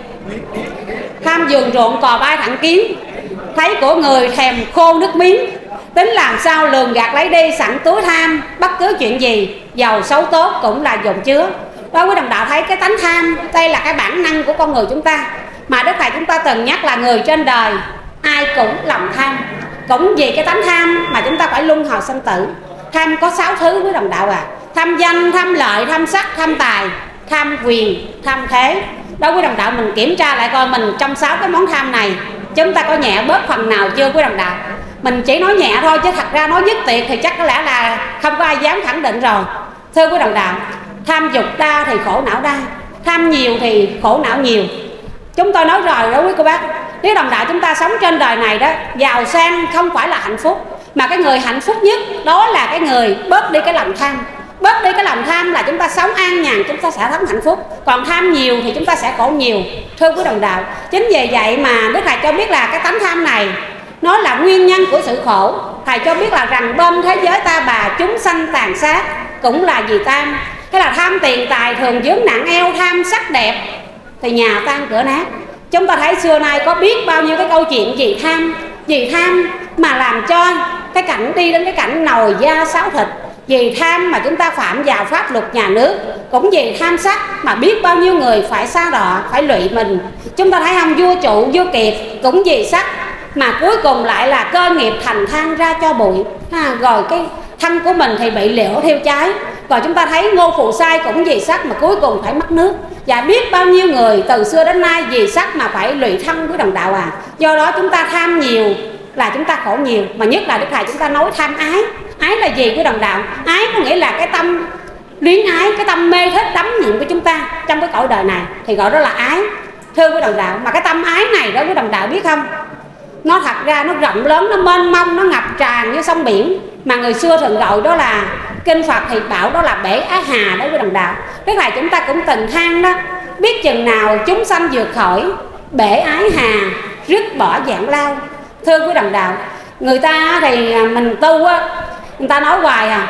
tham giường ruộng cò bay thẳng kiến, thấy của người thèm khô nước miếng. Tính làm sao lường gạt lấy đi sẵn túi tham, bất cứ chuyện gì giàu xấu tốt cũng là dồn chứa. Đó quý đồng đạo thấy cái tánh tham đây là cái bản năng của con người chúng ta. Mà Đức Thầy chúng ta từng nhắc là người trên đời ai cũng lòng tham. Cũng vì cái tánh tham mà chúng ta phải luân hồi sanh tử. Tham có sáu thứ quý đồng đạo à: tham danh, tham lợi, tham sắc, tham tài, tham quyền, tham thế. Đó quý đồng đạo mình kiểm tra lại coi mình trong sáu cái món tham này chúng ta có nhẹ bớt phần nào chưa quý đồng đạo? Mình chỉ nói nhẹ thôi chứ thật ra nói dứt tiệt thì chắc có lẽ là không có ai dám khẳng định rồi. Thưa quý đồng đạo, tham dục đa thì khổ não đa, tham nhiều thì khổ não nhiều. Chúng tôi nói rồi đó quý cô bác, nếu đồng đạo chúng ta sống trên đời này đó, giàu sang không phải là hạnh phúc, mà cái người hạnh phúc nhất đó là cái người bớt đi cái lòng tham. Bớt đi cái lòng tham là chúng ta sống an nhàn, chúng ta sẽ thắng hạnh phúc. Còn tham nhiều thì chúng ta sẽ khổ nhiều. Thưa quý đồng đạo, chính vì vậy mà Đức Thầy cho biết là cái tánh tham này nó là nguyên nhân của sự khổ. Thầy cho biết là rằng bên thế giới ta bà chúng sanh tàn sát cũng là vì tham. Thế là tham tiền tài thường vướng nặng eo, tham sắc đẹp thì nhà tan cửa nát. Chúng ta thấy xưa nay có biết bao nhiêu cái câu chuyện vì tham, vì tham mà làm cho cái cảnh đi đến cái cảnh nồi da sáo thịt. Vì tham mà chúng ta phạm vào pháp luật nhà nước. Cũng vì tham sắc mà biết bao nhiêu người phải xa đọa, phải lụy mình. Chúng ta thấy không, vua trụ, vua kiệt cũng vì sắc mà cuối cùng lại là cơ nghiệp thành than ra cho bụi ha. Rồi cái thân của mình thì bị liễu theo trái. Rồi chúng ta thấy Ngô Phù Sai cũng vì sắc mà cuối cùng phải mất nước. Và biết bao nhiêu người từ xưa đến nay vì sắc mà phải lụy thân với đồng đạo à. Do đó chúng ta tham nhiều là chúng ta khổ nhiều. Mà nhất là Đức Thầy chúng ta nói tham ái. Ái là gì của đồng đạo? Ái có nghĩa là cái tâm luyến ái, cái tâm mê thích đắm nhiễm của chúng ta trong cái cõi đời này thì gọi đó là ái. Thưa quý đồng đạo, mà cái tâm ái này đó quý đồng đạo biết không, nó thật ra nó rộng lớn, nó mênh mông, nó ngập tràn như sông biển. Mà người xưa thường gọi đó là, kinh Phật thì bảo đó là bể Á Hà đó quý đồng đạo. Tức là chúng ta cũng từng than đó, biết chừng nào chúng sanh vượt khỏi bể ái hà, rứt bỏ dạng lao. Thưa quý đồng đạo, người ta thì mình tu á, người ta nói hoài à,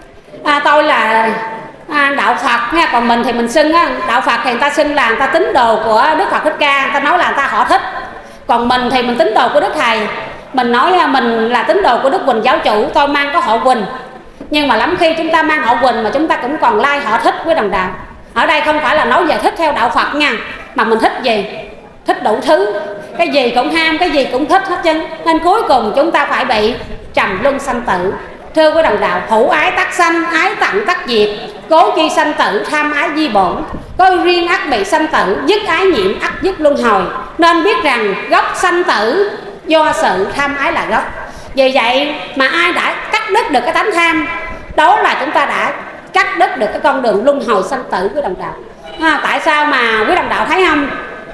à tôi là à, đạo Phật nha, còn mình thì mình xưng á, đạo Phật thì người ta xưng là người ta tín đồ của Đức Phật Thích Ca, người ta nói là người ta họ thích. Còn mình thì mình tín đồ của Đức Thầy, mình nói mình là tín đồ của Đức Quỳnh giáo chủ, tôi mang có họ Quỳnh. Nhưng mà lắm khi chúng ta mang họ Quỳnh mà chúng ta cũng còn lai họ thích với đồng đạo. Ở đây không phải là nói về thích theo đạo Phật nha, mà mình thích gì? Thích đủ thứ, cái gì cũng ham, cái gì cũng thích hết trơn. Nên cuối cùng chúng ta phải bị trầm luân sanh tử. Thưa quý đồng đạo, hữu ái tắc sanh, ái tặng tắc diệt, cố chi sanh tử, tham ái di bổn. Có riêng ắt bị sanh tử, dứt ái nhiễm ắt dứt luân hồi. Nên biết rằng gốc sanh tử do sự tham ái là gốc. Vì vậy mà ai đã cắt đứt được cái tánh tham, đó là chúng ta đã cắt đứt được cái con đường luân hồi sanh tử của đồng đạo. À, tại sao mà quý đồng đạo thấy không?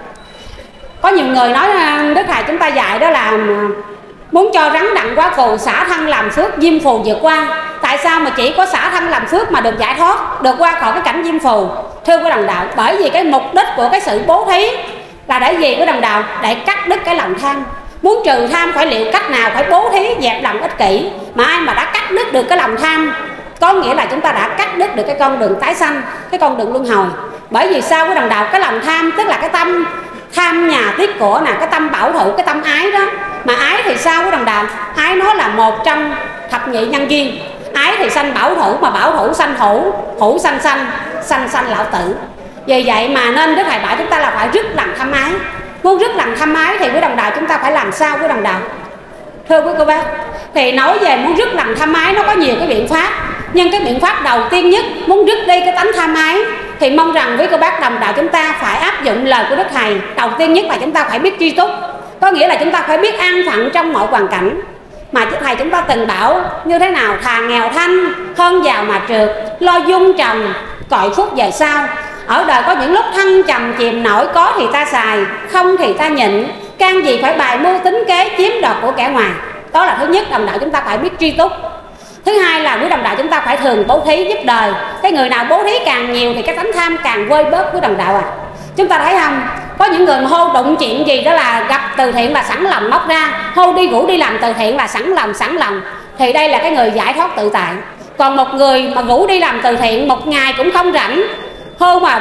Có nhiều người nói Đức Thầy chúng ta dạy đó là muốn cho rắn đặng quá phù, xả thân làm phước, diêm phù vượt qua. Tại sao mà chỉ có xả thân làm phước mà được giải thoát, được qua khỏi cái cảnh diêm phù? Thưa quý đồng đạo, bởi vì cái mục đích của cái sự bố thí là để gì quý đồng đạo? Để cắt đứt cái lòng tham. Muốn trừ tham phải liệu cách nào? Phải bố thí dẹp lòng ích kỷ. Mà ai mà đã cắt đứt được cái lòng tham, có nghĩa là chúng ta đã cắt đứt được cái con đường tái sanh, cái con đường luân hồi. Bởi vì sao quý đồng đạo? Cái lòng tham tức là cái tâm tham nhà tiếc của nè, cái tâm bảo thủ, cái tâm ái đó. Mà ái thì sao quý đồng đạo? Ái nó là một trong thập nhị nhân duyên. Ái thì sanh bảo thủ, mà bảo thủ sanh hữu, hữu sanh sanh, sanh sanh lão tử. Vì vậy mà nên Đức Thầy bảo chúng ta là phải dứt lòng tham ái. Muốn dứt lòng tham ái thì quý đồng đạo chúng ta phải làm sao quý đồng đạo? Thưa quý cô bác, thì nói về muốn dứt lòng tham ái nó có nhiều cái biện pháp. Nhưng cái biện pháp đầu tiên nhất muốn dứt đi cái tánh tham ái thì mong rằng với cô bác đồng đạo chúng ta phải áp dụng lời của Đức Thầy. Đầu tiên nhất là chúng ta phải biết tri túc, có nghĩa là chúng ta phải biết an phận trong mọi hoàn cảnh. Mà Đức Thầy chúng ta từng bảo như thế nào? Thà nghèo thanh hơn giàu mà trượt, lo dung trồng cội phúc về sau. Ở đời có những lúc thăng trầm chìm nổi, có thì ta xài, không thì ta nhịn, can gì phải bài mưu tính kế chiếm đoạt của kẻ ngoài. Đó là thứ nhất, đồng đạo chúng ta phải biết tri túc. Thứ hai là quý đồng đạo chúng ta phải thường bố thí giúp đời. Cái người nào bố thí càng nhiều thì cái tánh tham càng vơi bớt quý đồng đạo à. Chúng ta thấy không? Có những người mà hô đụng chuyện gì đó là gặp từ thiện là sẵn lòng móc ra, hô đi ngủ đi làm từ thiện là sẵn lòng sẵn lòng. Thì đây là cái người giải thoát tự tại. Còn một người mà ngủ đi làm từ thiện một ngày cũng không rảnh, hô mà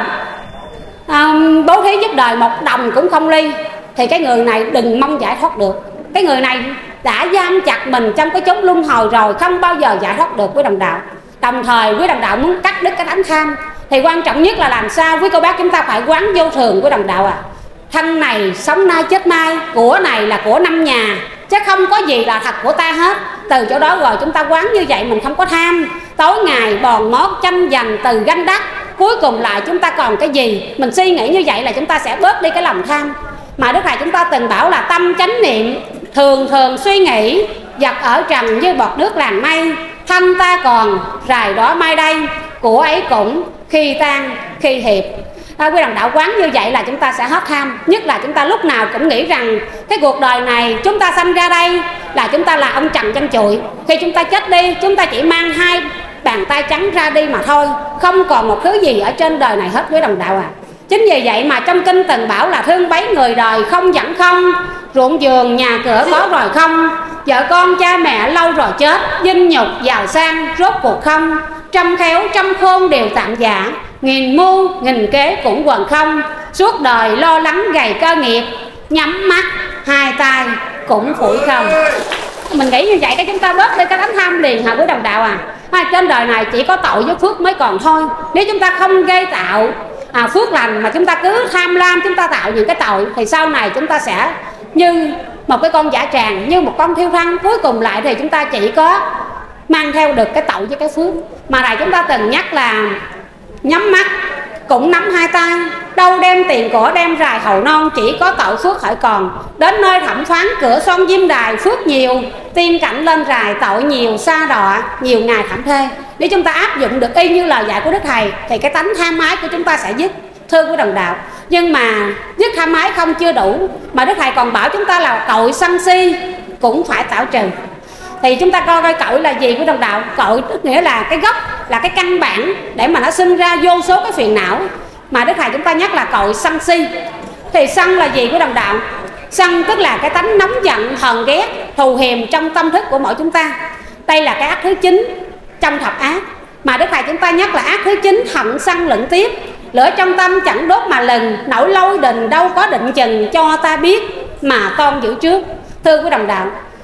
um, bố thí giúp đời một đồng cũng không ly, thì cái người này đừng mong giải thoát được. Cái người này đã giam chặt mình trong cái chốn luân hồi rồi, không bao giờ giải thoát được quý đồng đạo. Đồng thời quý đồng đạo muốn cắt đứt cái tánh tham thì quan trọng nhất là làm sao quý cô bác chúng ta phải quán vô thường quý đồng đạo à. Thân này sống nay chết mai, của này là của năm nhà, chứ không có gì là thật của ta hết. Từ chỗ đó rồi chúng ta quán như vậy, mình không có tham. Tối ngày bòn mót tranh giành từ ganh đắc, cuối cùng lại chúng ta còn cái gì? Mình suy nghĩ như vậy là chúng ta sẽ bớt đi cái lòng tham. Mà Đức Thầy chúng ta từng bảo là tâm chánh niệm, thường thường suy nghĩ, vật ở trần như bọt nước làng mây. Thân ta còn, rài đó mai đây, của ấy cũng khi tan khi hiệp. À, quý đồng đạo quán như vậy là chúng ta sẽ hết tham. Nhất là chúng ta lúc nào cũng nghĩ rằng cái cuộc đời này chúng ta sanh ra đây là chúng ta là ông trần chân trụi. Khi chúng ta chết đi, chúng ta chỉ mang hai bàn tay trắng ra đi mà thôi, không còn một thứ gì ở trên đời này hết quý đồng đạo à. Chính vì vậy mà trong kinh từng bảo là thương bấy người đời không dẫn không, ruộng vườn nhà cửa có rồi không, vợ con cha mẹ lâu rồi chết, dinh nhục giàu sang rốt cuộc không, trăm khéo trăm khôn đều tạm giả, nghìn mưu nghìn kế cũng quần không, suốt đời lo lắng gầy cơ nghiệp, nhắm mắt hai tay cũng phủi không. Mình nghĩ như vậy cái chúng ta bớt đi cái tánh tham liền hả quý đồng đạo à. À, trên đời này chỉ có tội với phước mới còn thôi. Nếu chúng ta không gây tạo à, phước lành mà chúng ta cứ tham lam, chúng ta tạo những cái tội thì sau này chúng ta sẽ như một cái con dã tràng, như một con thiêu thân. Cuối cùng lại thì chúng ta chỉ có mang theo được cái tội với cái phước. Mà này chúng ta từng nhắc là nhắm mắt cũng nắm hai tay, đâu đem tiền của đem rài hậu non, chỉ có tội phước hỡi còn. Đến nơi thẩm phán cửa son diêm đài, phước nhiều tiên cảnh lên rài, tội nhiều xa đọa nhiều ngày thảm thê. Nếu chúng ta áp dụng được y như lời dạy của Đức Thầy thì cái tánh tham ái của chúng ta sẽ dứt, thưa quý đồng đạo. Nhưng mà dứt tham ái không chưa đủ, mà Đức Thầy còn bảo chúng ta là tội sân si cũng phải tạo trừ. Thì chúng ta coi coi cội là gì quý đồng đạo. Cội tức nghĩa là cái gốc, là cái căn bản để mà nó sinh ra vô số cái phiền não. Mà Đức Thầy chúng ta nhắc là cội sân si. Thì sân là gì quý đồng đạo? Sân tức là cái tánh nóng giận, hờn ghét, thù hiềm trong tâm thức của mỗi chúng ta. Đây là cái ác thứ chín trong thập ác. Mà Đức Thầy chúng ta nhắc là ác thứ chín hận sân lẫn tiếp, lửa trong tâm chẳng đốt mà lừng, nổi lôi đình đâu có định chừng, cho ta biết mà toan giữ trước. Thưa quý đồng đạo,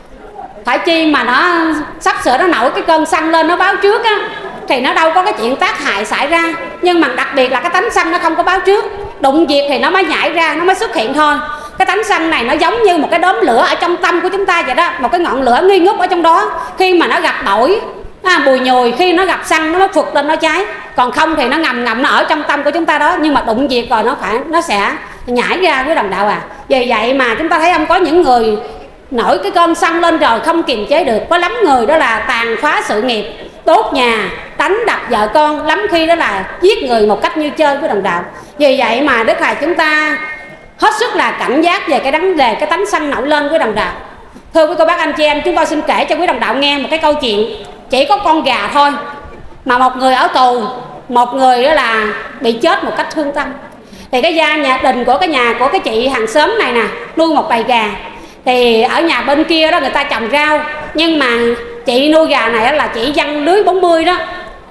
phải chi mà nó sắp sửa nó nổi cái cơn sân lên nó báo trước á, thì nó đâu có cái chuyện tác hại xảy ra. Nhưng mà đặc biệt là cái tánh sân nó không có báo trước, đụng việc thì nó mới nhảy ra, nó mới xuất hiện thôi. Cái tánh sân này nó giống như một cái đốm lửa ở trong tâm của chúng ta vậy đó, một cái ngọn lửa nghi ngút ở trong đó. Khi mà nó gặp bội à, bùi nhùi khi nó gặp xăng nó phụt lên nó cháy, còn không thì nó ngầm ngầm nó ở trong tâm của chúng ta đó, nhưng mà đụng việc rồi nó phải nó sẽ nhảy ra với đồng đạo à. Vì vậy mà chúng ta thấy không, có những người nổi cái cơn xăng lên rồi không kiềm chế được, có lắm người đó là tàn phá sự nghiệp, đốt nhà, đánh đập vợ con, lắm khi đó là giết người một cách như chơi với đồng đạo. Vì vậy mà Đức Thầy chúng ta hết sức là cảnh giác về cái vấn đề cái tánh xăng nổi lên với đồng đạo. Thưa quý cô bác anh chị em, chúng tôi xin kể cho quý đồng đạo nghe một cái câu chuyện. Chỉ có con gà thôi mà một người ở tù, một người đó là bị chết một cách thương tâm. Thì cái gia nhà đình của cái nhà của cái chị hàng xóm này nè nuôi một bầy gà. Thì ở nhà bên kia đó người ta trồng rau, nhưng mà chị nuôi gà này là chị văng lưới bốn mươi đó,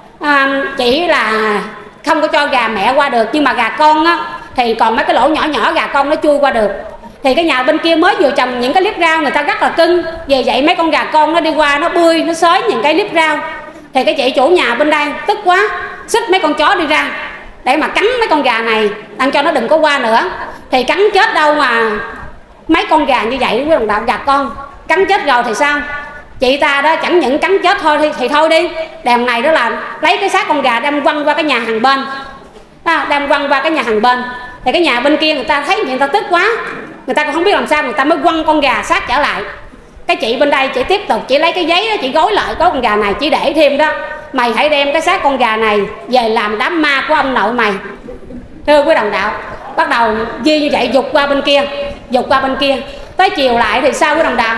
à, chỉ là không có cho gà mẹ qua được, nhưng mà gà con á thì còn mấy cái lỗ nhỏ nhỏ gà con nó chui qua được. Thì cái nhà bên kia mới vừa trồng những cái liếp rau người ta rất là cưng, về vậy mấy con gà con nó đi qua nó bươi nó xới những cái liếp rau. Thì cái chị chủ nhà bên đây tức quá, xích mấy con chó đi ra để mà cắn mấy con gà này, ăn cho nó đừng có qua nữa. Thì cắn chết đâu mà mấy con gà như vậy, với đồng đạo, gà con cắn chết rồi thì sao? Chị ta đó chẳng những cắn chết thôi thì, thì thôi đi, đèn này đó là lấy cái xác con gà đem quăng qua cái nhà hàng bên, à, đem quăng qua cái nhà hàng bên. Thì cái nhà bên kia người ta thấy người ta tức quá, người ta cũng không biết làm sao, người ta mới quăng con gà xác trở lại. Cái chị bên đây chị tiếp tục, chị lấy cái giấy đó chị gói lại có con gà này, chị để thêm đó, mày hãy đem cái xác con gà này về làm đám ma của ông nội mày. Thưa quý đồng đạo, bắt đầu Di như vậy dục qua bên kia, dục qua bên kia. Tới chiều lại thì sao quý đồng đạo?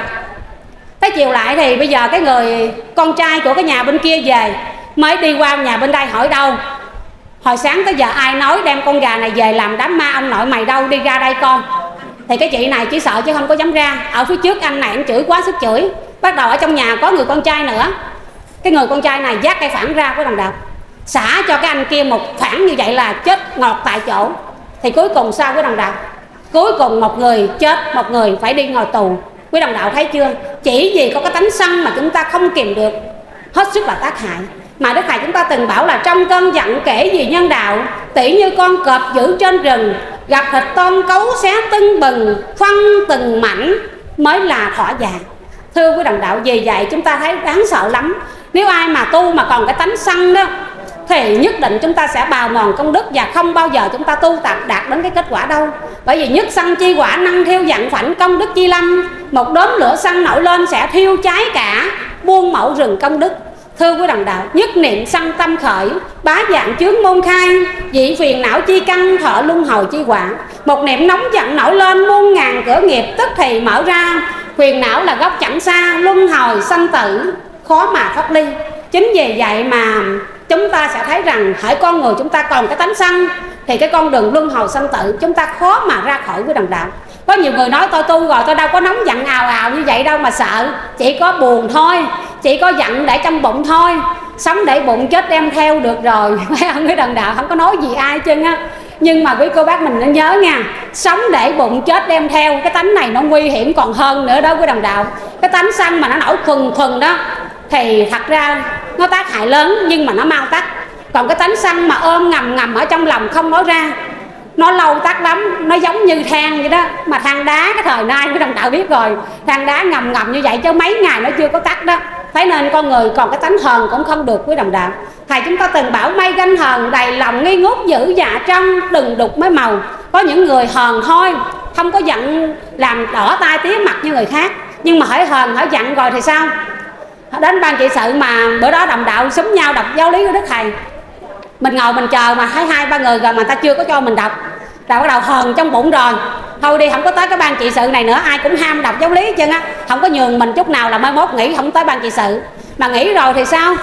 Tới chiều lại thì bây giờ cái người con trai của cái nhà bên kia về, mới đi qua nhà bên đây hỏi đâu, hồi sáng tới giờ ai nói đem con gà này về làm đám ma ông nội mày đâu, đi ra đây con. Thì cái chị này chỉ sợ chứ không có dám ra. Ở phía trước anh này anh chửi quá sức chửi. Bắt đầu ở trong nhà có người con trai nữa, cái người con trai này vác cây phản ra với đồng đạo, xả cho cái anh kia một phản như vậy là chết ngọt tại chỗ. Thì cuối cùng sao với đồng đạo? Cuối cùng một người chết, một người phải đi ngồi tù. Quý đồng đạo thấy chưa? Chỉ vì có cái tánh sân mà chúng ta không kìm được, hết sức là tác hại. Mà Đức Thầy chúng ta từng bảo là trong cơn giận kể gì nhân đạo, tỉ như con cọp giữ trên rừng, gặp thịt tôm cấu xé tưng bừng, phân từng mảnh mới là thỏa dạ. Thưa quý đồng đạo, vì vậy chúng ta thấy đáng sợ lắm. Nếu ai mà tu mà còn cái tánh sân đó thì nhất định chúng ta sẽ bào mòn công đức và không bao giờ chúng ta tu tập đạt đến cái kết quả đâu. Bởi vì nhất sân chi quả năng thiêu dặn phảnh công đức chi lâm, một đốm lửa sân nổi lên sẽ thiêu cháy cả buôn mẫu rừng công đức. Thưa quý đồng đạo, nhất niệm sân tâm khởi, bá dạng chướng môn khai, dị phiền não chi căn thọ luân hồi chi quả. Một niệm nóng giận nổi lên, muôn ngàn cửa nghiệp tức thì mở ra. Phiền não là gốc chẳng xa, luân hồi sanh tử khó mà thoát ly. Chính vì vậy mà chúng ta sẽ thấy rằng hỡi con người chúng ta còn cái tánh sân thì cái con đường luân hồi sanh tử chúng ta khó mà ra khỏi với đồng đạo. Có nhiều người nói tôi tu rồi tôi đâu có nóng giận ào ào như vậy đâu mà sợ, chỉ có buồn thôi, chỉ có giận để trong bụng thôi, sống để bụng chết đem theo được rồi. Mấy ông cái đồng đạo không có nói gì ai chân á. Nhưng mà quý cô bác mình nên nhớ nha, sống để bụng chết đem theo, cái tánh này nó nguy hiểm còn hơn nữa đó quý đồng đạo. Cái tánh sân mà nó nổi khùng khùng đó thì thật ra nó tác hại lớn nhưng mà nó mau tắt. Còn cái tánh sân mà ôm ngầm ngầm ở trong lòng không nói ra, nó lâu tắt lắm, nó giống như than vậy đó. Mà than đá cái thời nay cái đồng đạo biết rồi, than đá ngầm ngầm như vậy chứ mấy ngày nó chưa có tắt đó. Thế nên con người còn cái tánh hờn cũng không được quý đồng đạo. Thầy chúng ta từng bảo mây ganh hờn đầy lòng nghi ngút giữ dạ trong, đừng đục mấy màu. Có những người hờn thôi, không có giận làm đỏ tai tía mặt như người khác, nhưng mà hãy hờn hãy giận rồi thì sao? Đến ban trị sự mà bữa đó đồng đạo súng nhau đọc giáo lý của Đức Thầy, mình ngồi mình chờ mà thấy hai ba người rồi mà ta chưa có cho mình đọc, rồi bắt đầu hờn trong bụng rồi. Thôi đi, không có tới cái ban trị sự này nữa, ai cũng ham đọc giáo lý chứ á, không có nhường mình chút nào là mai mốt nghỉ không tới ban trị sự. Mà nghỉ rồi thì sao?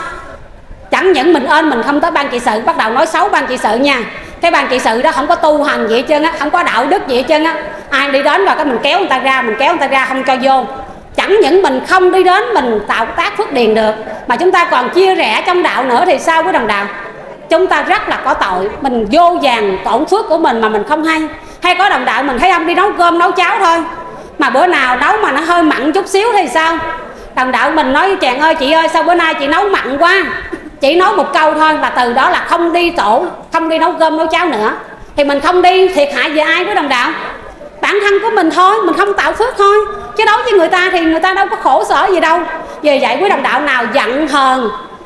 Chẳng những mình ơn mình không tới ban trị sự, bắt đầu nói xấu ban trị sự nha. Cái ban trị sự đó không có tu hành gì hết trơn á, không có đạo đức gì hết trơn á. Ai đi đến rồi cái mình kéo người ta ra, mình kéo người ta ra không cho vô. Chẳng những mình không đi đến mình tạo tác phước điền được, mà chúng ta còn chia rẽ trong đạo nữa thì sao quý đồng đạo? Chúng ta rất là có tội, mình vô vàn tổn phước của mình mà mình không hay. Hay có đồng đạo mình thấy ông đi nấu cơm nấu cháo thôi, mà bữa nào nấu mà nó hơi mặn chút xíu thì sao? Đồng đạo mình nói với chàng ơi chị ơi sao bữa nay chị nấu mặn quá, chỉ nói một câu thôi là từ đó là không đi tổ, không đi nấu cơm nấu cháo nữa. Thì mình không đi thiệt hại về ai quý đồng đạo? Bản thân của mình thôi, mình không tạo phước thôi. Chứ đối với người ta thì người ta đâu có khổ sở gì đâu. Vì vậy quý đồng đạo nào giận hờn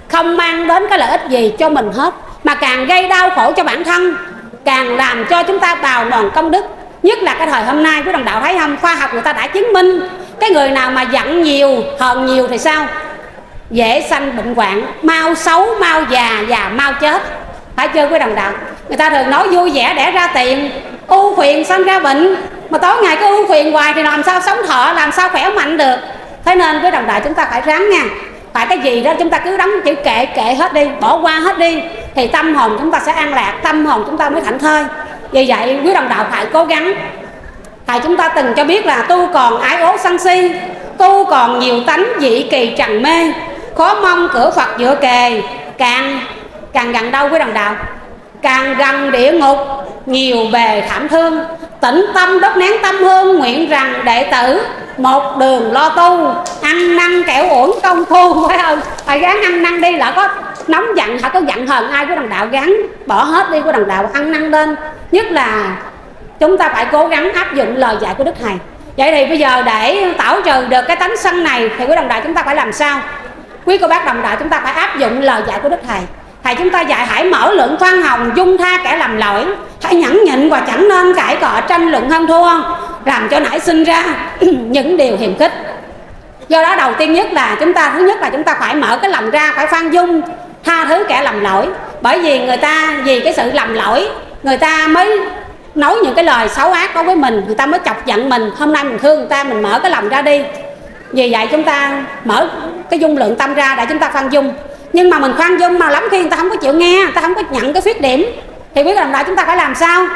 không mang đến cái lợi ích gì cho mình hết, mà càng gây đau khổ cho bản thân, càng làm cho chúng ta bào mòn công đức. Nhất là cái thời hôm nay quý đồng đạo thấy không, khoa học người ta đã chứng minh cái người nào mà giận nhiều, hờn nhiều thì sao? Dễ sanh bệnh hoạn, mau xấu, mau già, già mau chết. Phải chưa quý đồng đạo? Người ta thường nói vui vẻ đẻ ra tiền, ưu phiền sanh ra bệnh. Mà tối ngày cứ ưu phiền hoài thì làm sao sống thọ, làm sao khỏe mạnh được. Thế nên quý đồng đạo chúng ta phải ráng nha. Phải cái gì đó chúng ta cứ đóng chữ kệ, kệ hết đi, bỏ qua hết đi, thì tâm hồn chúng ta sẽ an lạc, tâm hồn chúng ta mới thảnh thơi. Vì vậy quý đồng đạo phải cố gắng. Thầy chúng ta từng cho biết là tu còn ái ố sân si, tu còn nhiều tánh dị kỳ trần mê, khó mong cửa Phật dựa kề. Càng càng gần đâu quý đồng đạo? Càng gần địa ngục nhiều bề thảm thương. Tĩnh tâm đốt nén tâm hương, nguyện rằng đệ tử một đường lo tu, ăn năn kẻo uổng công phu. Phải không? Phải gắng ăn năn đi, lỡ có nóng giận hay có giận hờn ai quý đồng đạo gắng bỏ hết đi quý đồng đạo, ăn năn lên. Nhất là chúng ta phải cố gắng áp dụng lời dạy của Đức Thầy. Vậy thì bây giờ để tảo trừ được cái tánh sân này thì quý đồng đạo chúng ta phải làm sao? Quý cô bác đồng đạo chúng ta phải áp dụng lời dạy của Đức Thầy. Thầy chúng ta dạy hãy mở lượng khoan hồng, dung tha kẻ làm lỗi, hãy nhẫn nhịn và chẳng nên cãi cọ tranh luận hơn thua, làm cho nảy sinh ra những điều hiềm khích. Do đó đầu tiên nhất là chúng ta, thứ nhất là chúng ta phải mở cái lòng ra, phải khoan dung tha thứ kẻ làm lỗi. Bởi vì người ta vì cái sự làm lỗi, người ta mới nói những cái lời xấu ác đối với mình, người ta mới chọc giận mình. Hôm nay mình thương người ta, mình mở cái lòng ra đi. Vì vậy chúng ta mở cái dung lượng tâm ra để chúng ta khoan dung. Nhưng mà mình khoan dung mà lắm khi người ta không có chịu nghe, người ta không có nhận cái khuyết điểm, thì biết rằng là chúng ta phải làm sao?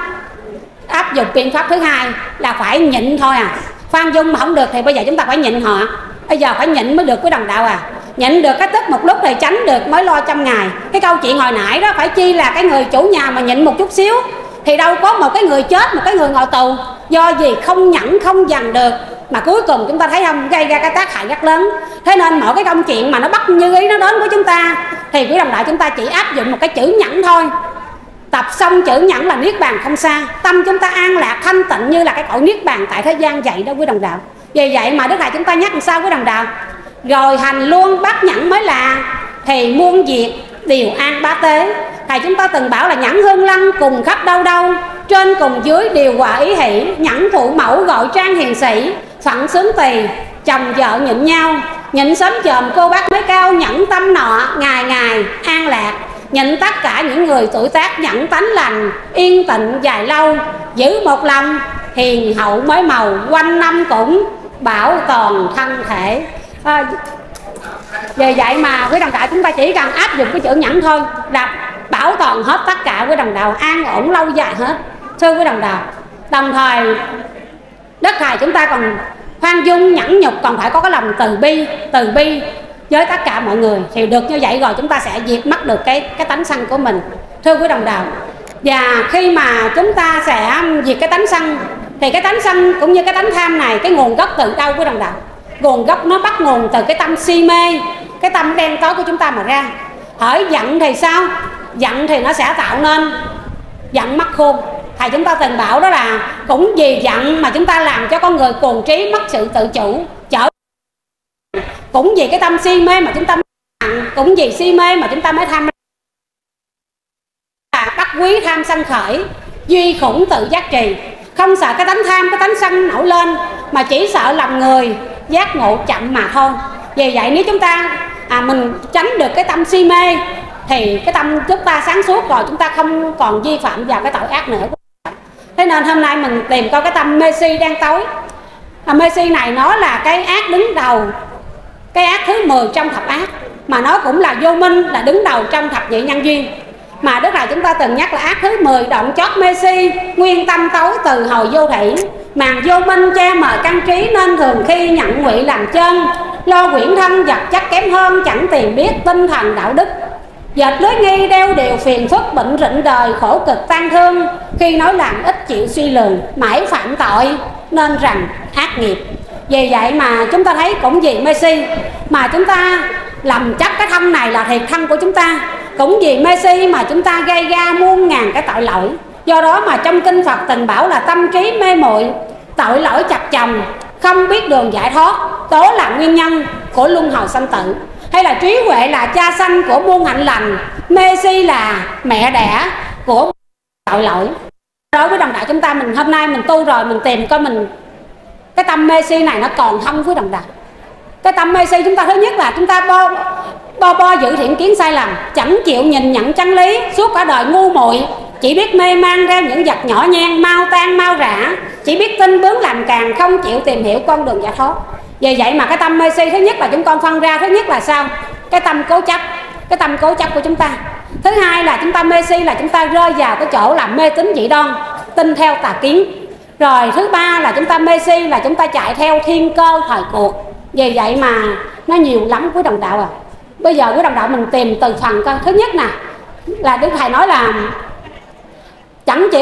Áp dụng biện pháp thứ hai là phải nhịn thôi à. Khoan dung mà không được thì bây giờ chúng ta phải nhịn họ. Bây giờ phải nhịn mới được với đồng đạo à. Nhịn được cái tức một lúc thì tránh được mới lo trăm ngày. Cái câu chuyện hồi nãy đó, phải chi là cái người chủ nhà mà nhịn một chút xíu thì đâu có một cái người chết, một cái người ngồi tù. Do gì không nhẫn không dằn được, mà cuối cùng chúng ta thấy không, gây ra cái tác hại rất lớn. Thế nên mỗi cái công chuyện mà nó bắt như ý nó đến với chúng ta thì quý đồng đạo chúng ta chỉ áp dụng một cái chữ nhẫn thôi. Tập xong chữ nhẫn là niết bàn không xa, tâm chúng ta an lạc thanh tịnh như là cái cõi niết bàn tại thế gian vậy đó quý đồng đạo. Vì vậy mà Đức Thầy chúng ta nhắc làm sao quý đồng đạo? Rồi hành luôn bát nhẫn mới là thì muôn việc điều an bá tế. Thầy chúng ta từng bảo là nhẫn hương lăng cùng khắp đâu đâu, trên cùng dưới điều hòa ý hỷ. Nhẫn phụ mẫu gọi trang hiền sĩ, phận sướng tỳ chồng vợ nhịn nhau. Nhịn sớm chòm cô bác mới cao, nhẫn tâm nọ ngày ngày an lạc. Nhịn tất cả những người tuổi tác, nhẫn tánh lành yên tịnh dài lâu. Giữ một lòng hiền hậu mới màu, quanh năm cũng bảo toàn thân thể. à, Vì vậy mà quý đồng đạo chúng ta chỉ cần áp dụng cái chữ nhẫn thôi là bảo toàn hết tất cả quý đồng đạo, an ổn lâu dài hết. Thưa quý đồng đạo, đồng thời Đức Thầy chúng ta còn khoan dung nhẫn nhục, còn phải có cái lòng từ bi, từ bi với tất cả mọi người. Thì được như vậy rồi chúng ta sẽ diệt mất được cái cái tánh sân của mình. Thưa quý đồng đạo, và khi mà chúng ta sẽ diệt cái tánh sân thì cái tánh sân cũng như cái tánh tham này, cái nguồn gốc từ đâu quý đồng đạo? Nguồn gốc nó bắt nguồn từ cái tâm si mê, cái tâm đen tối của chúng ta mà ra. Hỏi giận thì sao? Giận thì nó sẽ tạo nên giận mất khôn. Thầy chúng ta từng bảo đó là cũng vì giận mà chúng ta làm cho con người cuồng trí, mất sự tự chủ, trở. Cũng vì cái tâm si mê mà chúng ta giận, cũng vì si mê mà chúng ta mới tham. Là bắt quý tham sân khởi, duy khủng tự giác trì. Không sợ cái tánh tham, cái tánh sân nổi lên, mà chỉ sợ làm người giác ngộ chậm mà thôi. Vì vậy nếu chúng ta à, mình tránh được cái tâm si mê thì cái tâm chúng ta sáng suốt rồi, chúng ta không còn vi phạm vào cái tội ác nữa. Thế nên hôm nay mình tìm coi cái tâm mê si đen tối. à, Mê si này nó là cái ác đứng đầu, cái ác thứ mười trong thập ác, mà nó cũng là vô minh, là đứng đầu trong thập nhị nhân duyên. Mà Đức Thầy chúng ta từng nhắc là ác thứ mười động chót mê si, nguyên tâm tối từ hồi vô thủy. Màn vô minh che mờ căn trí, nên thường khi nhận ngụy làm chân. Lo quyển thân vật chất kém hơn, chẳng tìm biết tinh thần đạo đức. Dệt lưới nghi đeo điều phiền phức, bệnh rịnh đời khổ cực tan thương. Khi nói làm ít chịu suy lường, mãi phạm tội nên rằng ác nghiệp. Vì vậy mà chúng ta thấy cũng vì mê si mà chúng ta lầm chắc cái thân này là thiệt thân của chúng ta. Cũng vì mê si mà chúng ta gây ra muôn ngàn cái tội lỗi. Do đó mà trong kinh Phật từng bảo là tâm trí mê muội, tội lỗi chập chồng, không biết đường giải thoát, tố là nguyên nhân của luân hồi sanh tử. hay là trí huệ là cha sanh của muôn hạnh lành, mê si là mẹ đẻ của tội lỗi. Đối với đồng đạo chúng ta, mình hôm nay mình tu rồi, mình tìm coi mình cái tâm mê si này nó còn không với đồng đạo. Cái tâm mê si chúng ta thứ nhất là chúng ta bo bo bo giữ thiện kiến sai lầm, chẳng chịu nhìn nhận chân lý, suốt cả đời ngu muội, chỉ biết mê man theo những vật nhỏ nhen, mau tan mau rã, chỉ biết tin bướng làm càng, không chịu tìm hiểu con đường giải thoát. Vì vậy mà cái tâm mê si thứ nhất là chúng con phân ra, thứ nhất là sao? Cái tâm cố chấp, cái tâm cố chấp của chúng ta. Thứ hai là chúng ta mê si là chúng ta rơi vào cái chỗ làm mê tín dị đoan, tin theo tà kiến. Rồi thứ ba là chúng ta mê si là chúng ta chạy theo thiên cơ thời cuộc. Vì vậy mà nó nhiều lắm quý đồng đạo à. Bây giờ quý đồng đạo mình tìm từ phần coi. Thứ nhất nè là Đức Thầy nói là chẳng chỉ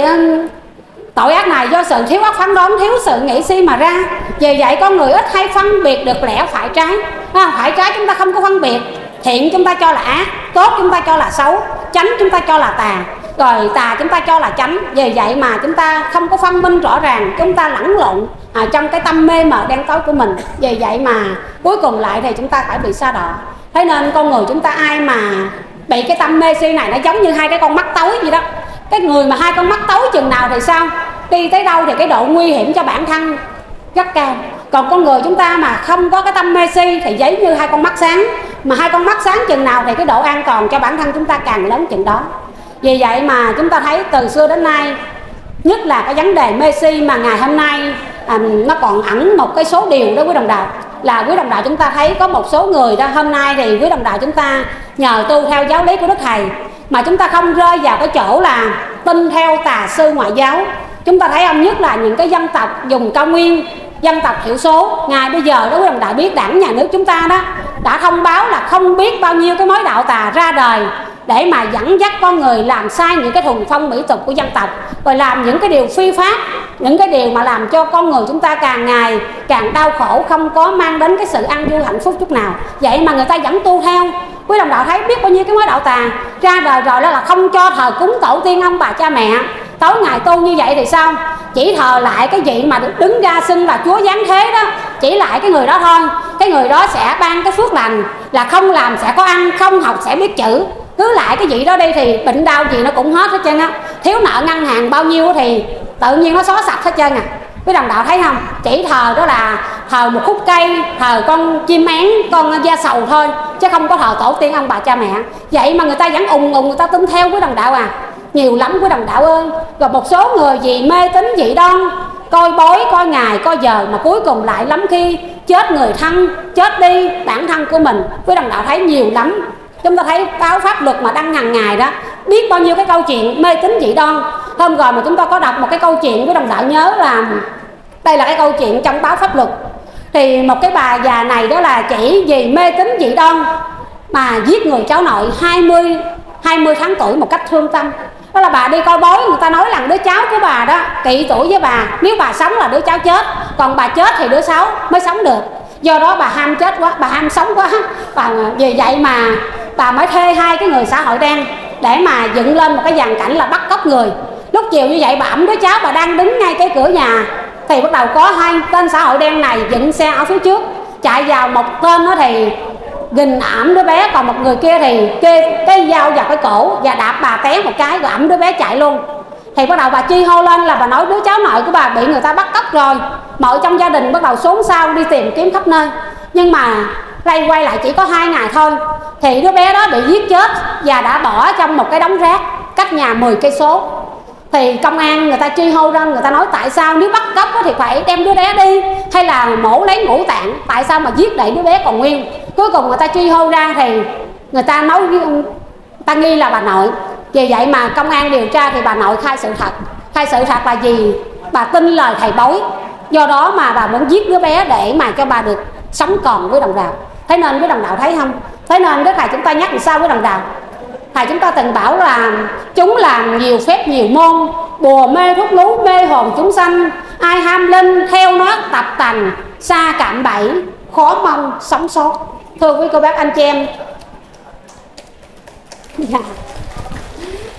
tội ác này do sự thiếu óc phán đoán, thiếu sự nghĩ si mà ra. Vì vậy con người ít hay phân biệt được lẽ phải trái. À, phải trái chúng ta không có phân biệt. Thiện chúng ta cho là ác, tốt chúng ta cho là xấu, chánh chúng ta cho là tà, rồi tà chúng ta cho là chánh. Vì vậy mà chúng ta không có phân minh rõ ràng, chúng ta lẫn lộn à, trong cái tâm mê mờ đen tối của mình. Vì vậy mà cuối cùng lại thì chúng ta phải bị sa đọa. Thế nên con người chúng ta ai mà bị cái tâm mê si này nó giống như hai cái con mắt tối vậy đó. Cái người mà hai con mắt tối chừng nào thì sao? Đi tới đâu thì cái độ nguy hiểm cho bản thân rất cao. Còn con người chúng ta mà không có cái tâm mê si thì giống như hai con mắt sáng. Mà hai con mắt sáng chừng nào thì cái độ an toàn cho bản thân chúng ta càng lớn chừng đó. Vì vậy mà chúng ta thấy từ xưa đến nay, nhất là cái vấn đề mê si mà ngày hôm nay à, nó còn ẩn một cái số điều đó quý đồng đạo. Là quý đồng đạo chúng ta thấy có một số người đó, hôm nay thì quý đồng đạo chúng ta nhờ tu theo giáo lý của Đức Thầy mà chúng ta không rơi vào cái chỗ là tin theo tà sư ngoại giáo. Chúng ta thấy ông, nhất là những cái dân tộc vùng cao nguyên, dân tộc thiểu số. Ngày bây giờ đó quý đồng đạo biết đảng nhà nước chúng ta đó đã thông báo là không biết bao nhiêu cái mối đạo tà ra đời để mà dẫn dắt con người làm sai những cái thuần phong mỹ tục của dân tộc, rồi làm những cái điều phi pháp, những cái điều mà làm cho con người chúng ta càng ngày càng đau khổ, không có mang đến cái sự an vui hạnh phúc chút nào. Vậy mà người ta vẫn tu theo. Quý đồng đạo thấy biết bao nhiêu cái mối đạo tà ra đời rồi, đó là không cho thờ cúng tổ tiên ông bà cha mẹ. Tối ngày tu như vậy thì sao? Chỉ thờ lại cái vị mà đứng ra xưng là Chúa Giáng Thế đó, chỉ lại cái người đó thôi. Cái người đó sẽ ban cái phước lành là không làm sẽ có ăn, không học sẽ biết chữ. Cứ lại cái vị đó đi thì bệnh đau gì nó cũng hết hết trơn á. Thiếu nợ ngân hàng bao nhiêu thì tự nhiên nó xóa sạch hết trơn à. Quý đồng đạo thấy không? Chỉ thờ đó là thờ một khúc cây, thờ con chim én, con da sầu thôi, chứ không có thờ tổ tiên ông bà cha mẹ. Vậy mà người ta vẫn ùng ùng người ta tin theo quý đồng đạo à. Nhiều lắm quý đồng đạo ơi. Rồi một số người vì mê tín dị đoan, coi bói, coi ngày, coi giờ, mà cuối cùng lại lắm khi chết người thân, chết đi bản thân của mình. Quý đồng đạo thấy nhiều lắm. Chúng ta thấy báo pháp luật mà đăng hàng ngày đó, biết bao nhiêu cái câu chuyện mê tín dị đoan. Hôm rồi mà chúng ta có đọc một cái câu chuyện của đồng đạo nhớ là đây là cái câu chuyện trong báo pháp luật. Thì một cái bà già này đó là chỉ vì mê tín dị đoan mà giết người cháu nội hai mươi tháng tuổi một cách thương tâm. Đó là bà đi coi bói, người ta nói là đứa cháu của bà đó kỵ tuổi với bà, nếu bà sống là đứa cháu chết, còn bà chết thì đứa cháu mới sống được. Do đó bà ham chết quá, bà ham sống quá. Và vì vậy mà bà mới thuê hai cái người xã hội đen để mà dựng lên một cái dàn cảnh là bắt cóc người. Lúc chiều như vậy bà ẵm đứa cháu, bà đang đứng ngay cái cửa nhà thì bắt đầu có hai tên xã hội đen này dựng xe ở phía trước, chạy vào. Một tên đó thì gình ẵm đứa bé, còn một người kia thì kê cái dao vào cái cổ và đạp bà té một cái rồi ẵm đứa bé chạy luôn. Thì bắt đầu bà chi hô lên là bà nói đứa cháu nội của bà bị người ta bắt cóc rồi. Mọi trong gia đình bắt đầu xốn xao đi tìm kiếm khắp nơi. Nhưng mà lay quay lại chỉ có hai ngày thôi thì đứa bé đó bị giết chết và đã bỏ trong một cái đống rác cách nhà mười cây số. Thì công an người ta truy hô ra, người ta nói tại sao nếu bắt cóc thì phải đem đứa bé đi, hay là mổ lấy ngũ tạng, tại sao mà giết để đứa bé còn nguyên. Cuối cùng người ta truy hô ra thì người ta nói người ta nghi là bà nội. Vì vậy mà công an điều tra thì bà nội khai sự thật. Khai sự thật là gì? Bà tin lời thầy bói, do đó mà bà muốn giết đứa bé để mà cho bà được sống còn với đồng đạo. Thế nên với đồng đạo thấy không? Thế nên Đức Thầy chúng ta nhắc làm sao với đồng đạo? Thầy chúng ta từng bảo là chúng làm nhiều phép nhiều môn, bùa mê thuốc lú mê hồn chúng sanh, ai ham linh theo nó tập tành, xa cạm bẫy khó mong sống sót. Thưa quý cô bác anh chị em, dạ.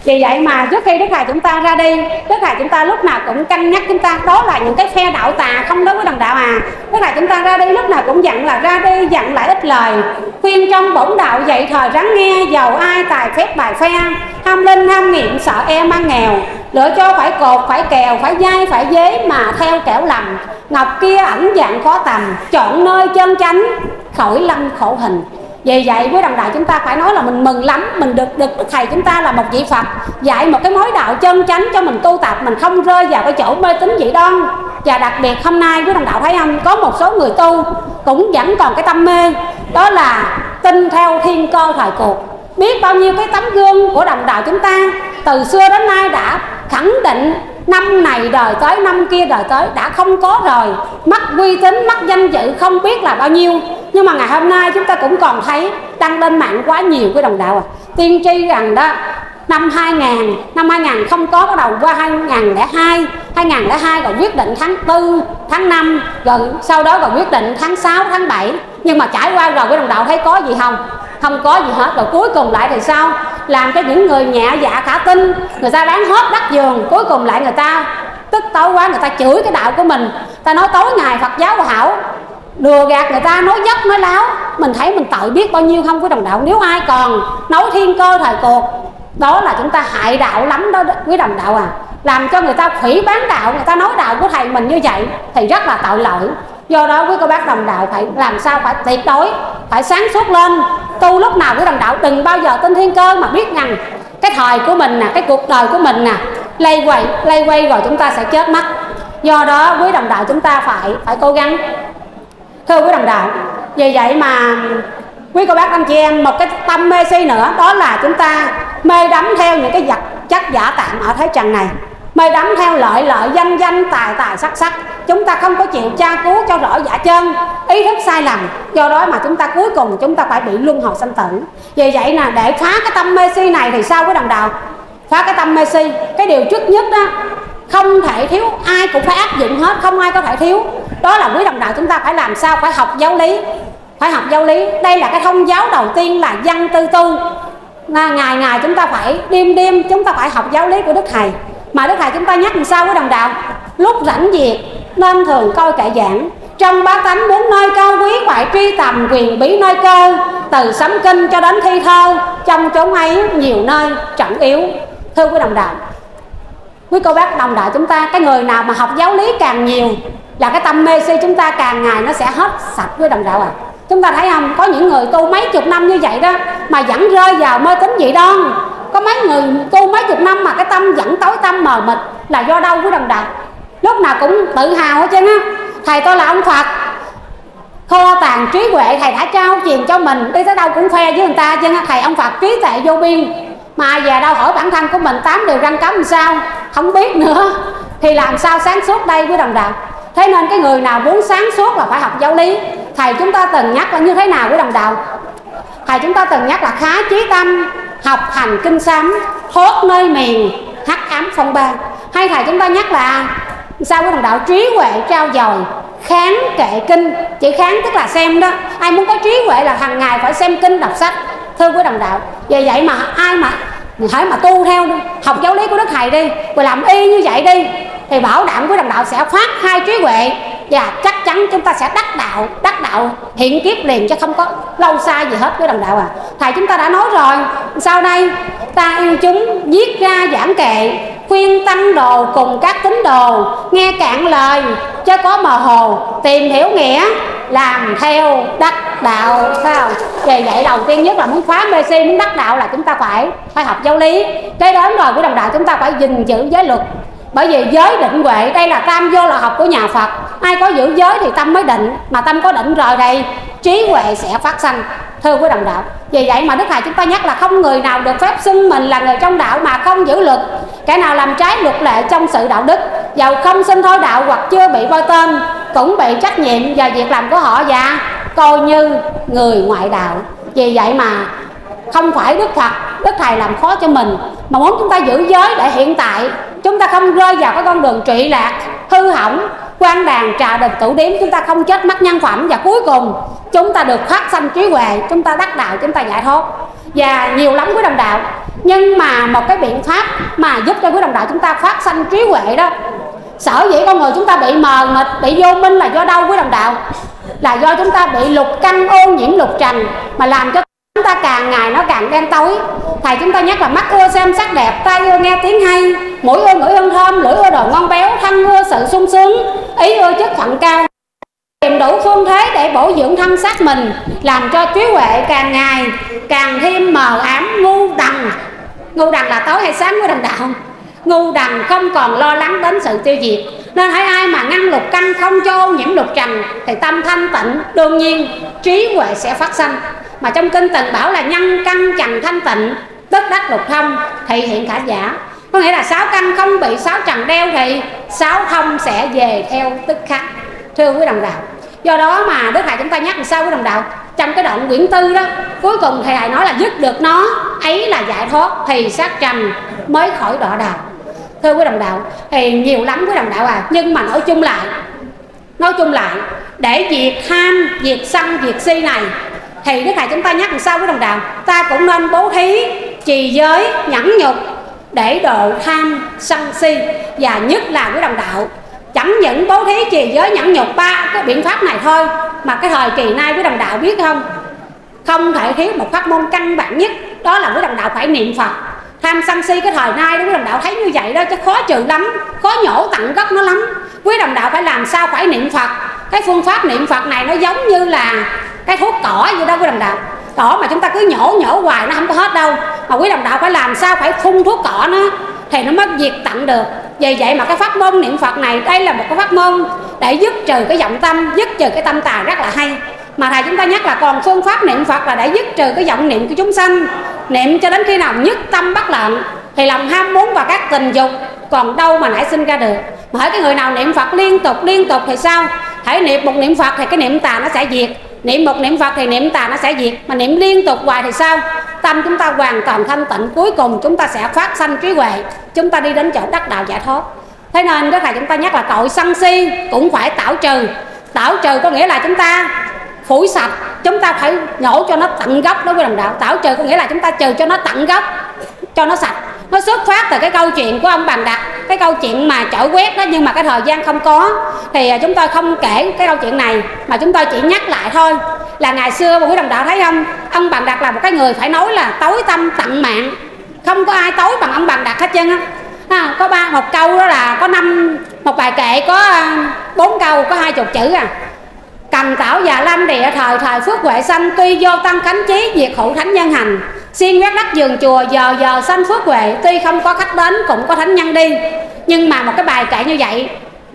Vì vậy mà trước khi Đức Thầy chúng ta ra đi, Đức Thầy chúng ta lúc nào cũng cân nhắc chúng ta, đó là những cái phe đạo tà không đối với đồng đạo à. Đức Thầy chúng ta ra đi lúc nào cũng dặn là ra đi dặn lại ít lời, khuyên trong bổn đạo dạy thời ráng nghe, giàu ai tài phép bài phe, ham linh ham nghiệm sợ e mang nghèo, lựa cho phải cột phải kèo phải dai phải dế mà theo kẻo lầm, ngọc kia ảnh dạng khó tầm, chọn nơi chân chánh khỏi lâm khổ hình. Vì vậy với đồng đạo chúng ta phải nói là mình mừng lắm, mình được được Đức Thầy chúng ta là một vị Phật dạy một cái mối đạo chân chánh cho mình tu tập, mình không rơi vào cái chỗ mê tín dị đoan. Và đặc biệt hôm nay với đồng đạo thấy không, có một số người tu cũng vẫn còn cái tâm mê, đó là tin theo thiên cơ thời cuộc. Biết bao nhiêu cái tấm gương của đồng đạo chúng ta từ xưa đến nay đã khẳng định năm này đời tới, năm kia đời tới đã không có rồi, mất uy tín, mất danh dự không biết là bao nhiêu. Nhưng mà ngày hôm nay chúng ta cũng còn thấy đăng lên mạng quá nhiều cái đồng đạo à, tiên tri rằng đó năm hai nghìn, năm hai nghìn không có, bắt đầu qua hai nghìn không trăm lẻ hai, hai nghìn không trăm lẻ hai rồi quyết định tháng tư, tháng năm, rồi sau đó rồi quyết định tháng sáu, tháng bảy. Nhưng mà trải qua rồi cái đồng đạo thấy có gì không? Không có gì hết. Rồi cuối cùng lại thì sao? Làm cho những người nhẹ dạ cả tin, người ta bán hết đất vườn, cuối cùng lại người ta tức tối quá, người ta chửi cái đạo của mình, ta nói tối ngày Phật giáo hảo, lừa gạt người ta, nói dốc nói láo. Mình thấy mình tội biết bao nhiêu không quý đồng đạo. Nếu ai còn nói thiên cơ thời cuộc, đó là chúng ta hại đạo lắm đó quý đồng đạo à. Làm cho người ta phỉ bán đạo, người ta nói đạo của thầy mình như vậy thì rất là tội lỗi. Do đó quý cô bác đồng đạo phải làm sao phải tuyệt đối, phải sáng suốt lên. Tu lúc nào quý đồng đạo đừng bao giờ tin thiên cơ, mà biết rằng cái thời của mình nè, cái cuộc đời của mình nè, lây quay lây quay rồi chúng ta sẽ chết mất. Do đó quý đồng đạo chúng ta phải phải cố gắng. Thưa quý đồng đạo, vì vậy mà quý cô bác anh chị em, một cái tâm mê si nữa, đó là chúng ta mê đắm theo những cái vật chất giả tạm ở thế trần này, mê đắm theo lợi lợi danh danh tài tài sắc sắc. Chúng ta không có chịu tra cứu cho rõ giả chân, ý thức sai lầm. Do đó mà chúng ta cuối cùng chúng ta phải bị luân hồi sanh tử. Vì vậy là để phá cái tâm mê si này thì sao quý đồng đạo? Phá cái tâm mê si, cái điều trước nhất đó không thể thiếu, ai cũng phải áp dụng hết, không ai có thể thiếu. Đó là quý đồng đạo chúng ta phải làm sao phải học giáo lý, phải học giáo lý. Đây là cái thông giáo đầu tiên là văn tư tu. Ngày ngày chúng ta phải đêm đêm chúng ta phải học giáo lý của Đức Thầy. Mà Đức Thầy chúng ta nhắc làm sao quý đồng đạo? Lúc rảnh việc nên thường coi kệ giảng, trong bá tánh muốn nơi cao quý phải truy tầm quyền bí nơi cơ, từ sấm kinh cho đến thi thơ, trong chốn ấy nhiều nơi trọng yếu. Thưa quý đồng đạo, quý cô bác đồng đạo chúng ta, cái người nào mà học giáo lý càng nhiều là cái tâm mê si chúng ta càng ngày nó sẽ hết sạch với đồng đạo à. Chúng ta thấy không, có những người tu mấy chục năm như vậy đó mà vẫn rơi vào mê tín dị đoan. Có mấy người tu mấy chục năm mà cái tâm vẫn tối tăm mờ mịt, là do đâu quý đồng đạo? Lúc nào cũng tự hào hết trơn á, thầy tôi là ông Phật, kho tàng trí huệ thầy đã trao truyền cho mình, đi tới đâu cũng khoe với người ta chứ. Thầy ông Phật trí tuệ vô biên, mà ai về đâu hỏi bản thân của mình tám điều răn cấm làm sao không biết nữa, thì làm sao sáng suốt đây quý đồng đạo? Thế nên cái người nào muốn sáng suốt là phải học giáo lý. Thầy chúng ta từng nhắc là như thế nào quý đồng đạo? Thầy chúng ta từng nhắc là khá chí tâm, học hành kinh sám, thoát nơi miền hắc ám phong ba. Hay thầy chúng ta nhắc là sao quý đồng đạo? Trí huệ trao dồi, kháng kệ kinh. Chữ kháng tức là xem đó. Ai muốn có trí huệ là hàng ngày phải xem kinh đọc sách. Thưa quý đồng đạo, vì vậy mà ai mà hãy mà tu theo học giáo lý của Đức Thầy đi, rồi làm y như vậy đi, thì bảo đảm quý đồng đạo sẽ phát khai trí huệ, và chắc chắn chúng ta sẽ đắc đạo, đắc đạo hiện kiếp liền chứ không có lâu xa gì hết quý đồng đạo à. Thầy chúng ta đã nói rồi, sau đây ta yêu chúng viết ra giảng kệ, khuyên tăng đồ cùng các tín đồ, nghe cạn lời chứ có mờ hồ, tìm hiểu nghĩa làm theo đắc đạo. Sao? Về vậy đầu tiên nhất là muốn phá mê si, muốn đắc đạo là chúng ta phải phải học giáo lý. Kế đến rồi quý đồng đạo chúng ta phải gìn giữ giới luật. Bởi vì giới định huệ, đây là tam vô là học của nhà Phật. Ai có giữ giới thì tâm mới định, mà tâm có định rồi đây trí huệ sẽ phát sanh. Thưa quý đồng đạo, vì vậy mà Đức Thầy chúng ta nhắc là không người nào được phép xưng mình là người trong đạo mà không giữ luật. Kẻ nào làm trái luật lệ trong sự đạo đức, dầu không xin thôi đạo hoặc chưa bị bôi tên, cũng bị trách nhiệm và việc làm của họ và coi như người ngoại đạo. Vì vậy mà không phải Đức Phật, Đức Thầy làm khó cho mình, mà muốn chúng ta giữ giới để hiện tại chúng ta không rơi vào cái con đường trụy lạc, hư hỏng, quan đàn trà địch tửu điếm, chúng ta không chết mất nhân phẩm, và cuối cùng chúng ta được phát sanh trí huệ, chúng ta đắc đạo, chúng ta giải thoát. Và nhiều lắm quý đồng đạo, Nhưng mà một cái biện pháp mà giúp cho quý đồng đạo chúng ta phát sanh trí huệ đó, sở dĩ con người chúng ta bị mờ mịt, bị vô minh là do đâu quý đồng đạo? Là do chúng ta bị lục căn ô nhiễm lục trần, mà làm cho chúng ta càng ngày nó càng đen tối. Thầy chúng ta nhắc là mắt ưa xem sắc đẹp, tai ưa nghe tiếng hay, mũi ưa ngửi hương thơm, lưỡi ưa đồ ngon béo, thân ưa sự sung sướng, ý ưa chất phận cao. Tìm đủ phương thế để bổ dưỡng thân xác mình, làm cho trí huệ càng ngày càng thêm mờ ám, ngu đần. Ngu đần là tối hay sáng của đồng đạo? Ngu đần không còn lo lắng đến sự tiêu diệt. Nên hãy ai mà ngăn lục căn không cho ô nhiễm lục trần thì tâm thanh tịnh, đương nhiên trí huệ sẽ phát sanh. Mà trong kinh từng bảo là nhân căn trần thanh tịnh, tức đắc lục thông, thị hiện khả giả. Có nghĩa là sáu căn không bị sáu trần đeo thì sáu thông sẽ về theo tức khắc. Thưa quý đồng đạo, do đó mà Đức Thầy chúng ta nhắc làm sao quý đồng đạo? Trong cái đoạn quyển tư đó, cuối cùng Thầy Thầy nói là dứt được nó, ấy là giải thoát, thì sát trần mới khỏi đọa đạo. Thưa quý đồng đạo, thì nhiều lắm quý đồng đạo à. Nhưng mà nói chung lại, nói chung lại để diệt tham, diệt sân, diệt si này, thì Đức Thầy chúng ta nhắc làm sao quý đồng đạo? Ta cũng nên bố thí, trì giới, nhẫn nhục để độ tham, sân si. Và nhất là quý đồng đạo, chẳng những bố thí, trì giới, nhẫn nhục ba cái biện pháp này thôi, mà cái thời kỳ nay quý đồng đạo biết không, không thể thiếu một pháp môn căn bản nhất, đó là quý đồng đạo phải niệm Phật. Tham sân si cái thời nay đó quý đồng đạo thấy như vậy đó, chứ khó trừ lắm, khó nhổ tận gốc nó lắm. Quý đồng đạo phải làm sao phải niệm Phật. Cái phương pháp niệm Phật này nó giống như là cái thuốc cỏ vậy đó quý đồng đạo. Cỏ mà chúng ta cứ nhổ nhổ hoài nó không có hết đâu, mà quý đồng đạo phải làm sao phải phun thuốc cỏ nó thì nó mới diệt tận được. Vì vậy mà cái pháp môn niệm Phật này, đây là một cái pháp môn để dứt trừ cái vọng tâm, dứt trừ cái tâm tà rất là hay. Mà Thầy chúng ta nhắc là còn phương pháp niệm Phật là để dứt trừ cái vọng niệm của chúng sanh. Niệm cho đến khi nào nhất tâm bất lệnh thì lòng ham muốn và các tình dục còn đâu mà nảy sinh ra được. Mà hỡi cái người nào niệm Phật liên tục liên tục thì sao? Hãy niệm một niệm Phật thì cái niệm tà nó sẽ diệt, niệm một niệm Phật thì niệm tà nó sẽ diệt. Mà niệm liên tục hoài thì sao? Tâm chúng ta hoàn toàn thanh tịnh, cuối cùng chúng ta sẽ phát sanh trí huệ, chúng ta đi đến chỗ đắc đạo giải thoát. Thế nên Đức Thầy chúng ta nhắc là tội sân si cũng phải tảo trừ. Tảo trừ có nghĩa là chúng ta phủi sạch, chúng ta phải nhổ cho nó tận gốc đó quý đồng đạo. Tảo trừ có nghĩa là chúng ta trừ cho nó tận gốc, cho nó sạch. Nó xuất phát từ cái câu chuyện của ông Bàn Đạt, cái câu chuyện mà chổi quét đó, nhưng mà cái thời gian không có thì chúng tôi không kể cái câu chuyện này, mà chúng tôi chỉ nhắc lại thôi. Là ngày xưa mà quý đồng đạo thấy không, ông Bàn Đạt là một cái người phải nói là tối tâm tận mạng, không có ai tối bằng ông Bàn Đạt hết trơn á. À, có ba một câu đó là có năm, một bài kệ có bốn câu, có hai chục chữ à. Cầm tảo và lâm địa thời thời phước huệ sanh, tuy vô tăng khánh chí diệt hữu thánh nhân hành. Xiên quét đất vườn chùa giờ giờ sanh phước huệ, tuy không có khách đến cũng có thánh nhân đi. Nhưng mà một cái bài kệ như vậy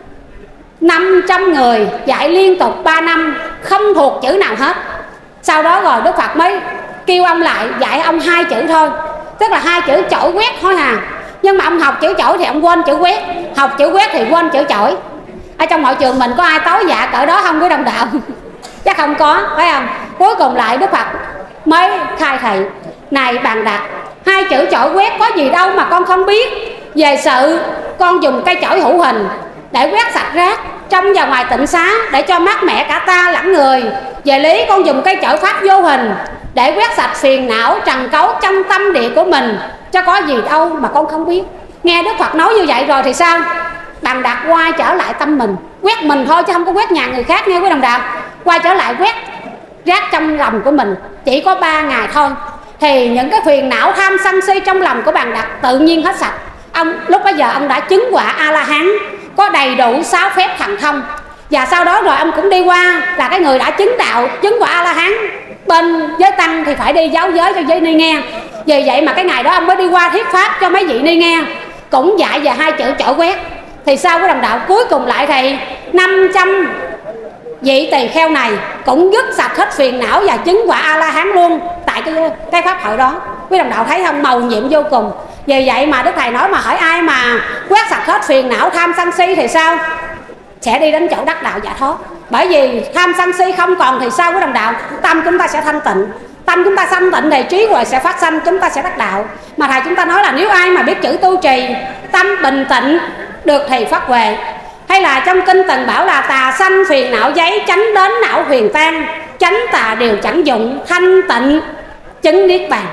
năm trăm người dạy liên tục ba năm không thuộc chữ nào hết. Sau đó rồi Đức Phật mới kêu ông lại dạy ông hai chữ thôi, tức là hai chữ chổi quét thôi à. Nhưng mà ông học chữ chổi thì ông quên chữ quét, học chữ quét thì quên chữ chổi. Ở trong hội trường mình có ai tối dạ cỡ đó không quý đồng đạo? Chắc không có, phải không? Cuối cùng lại Đức Phật mới khai thị: này Bàn Đạt, hai chữ chổi quét có gì đâu mà con không biết. Về sự con dùng cây chổi hữu hình để quét sạch rác trong và ngoài tịnh xá, để cho mát mẻ cả ta lẫn người. Về lý con dùng cây chổi pháp vô hình để quét sạch phiền não trần cấu trong tâm địa của mình, chứ có gì đâu mà con không biết. Nghe Đức Phật nói như vậy rồi thì sao? Bàn Đạt quay trở lại tâm mình, quét mình thôi chứ không có quét nhà người khác nghe quý đồng đạo. Quay trở lại quét rác trong lòng của mình, chỉ có ba ngày thôi thì những cái phiền não tham sân si trong lòng của Bàn Đạt tự nhiên hết sạch. Ông lúc bấy giờ ông đã chứng quả A La Hán, có đầy đủ sáu phép thần thông. Và sau đó rồi ông cũng đi qua là cái người đã chứng đạo, chứng quả A La Hán. Bên giới tăng thì phải đi giáo giới cho giới ni nghe. Vì vậy mà cái ngày đó ông mới đi qua thuyết pháp cho mấy vị ni nghe, cũng dạy về hai chữ chổi quét. Thì sau cái đồng đạo cuối cùng lại thì năm trăm vị tỳ kheo này cũng dứt sạch hết phiền não và chứng quả A La Hán luôn tại cái, cái pháp hội đó. Quý đồng đạo thấy không, màu nhiệm vô cùng. Vì vậy mà Đức Thầy nói mà hỏi ai mà quét sạch hết phiền não tham sân si thì sao? Sẽ đi đến chỗ đắc đạo giải thoát. Bởi vì tham sân si không còn thì sao quý đồng đạo? Tâm chúng ta sẽ thanh tịnh. Tâm chúng ta thanh tịnh thì trí huệ sẽ phát sanh, chúng ta sẽ đắc đạo. Mà Thầy chúng ta nói là nếu ai mà biết chữ tu trì, tâm bình tĩnh được thì phát huệ. Hay là trong kinh từng bảo là tà sanh phiền não giấy, tránh đến não huyền tan, tránh tà đều chẳng dụng, thanh tịnh chứng niết bàn.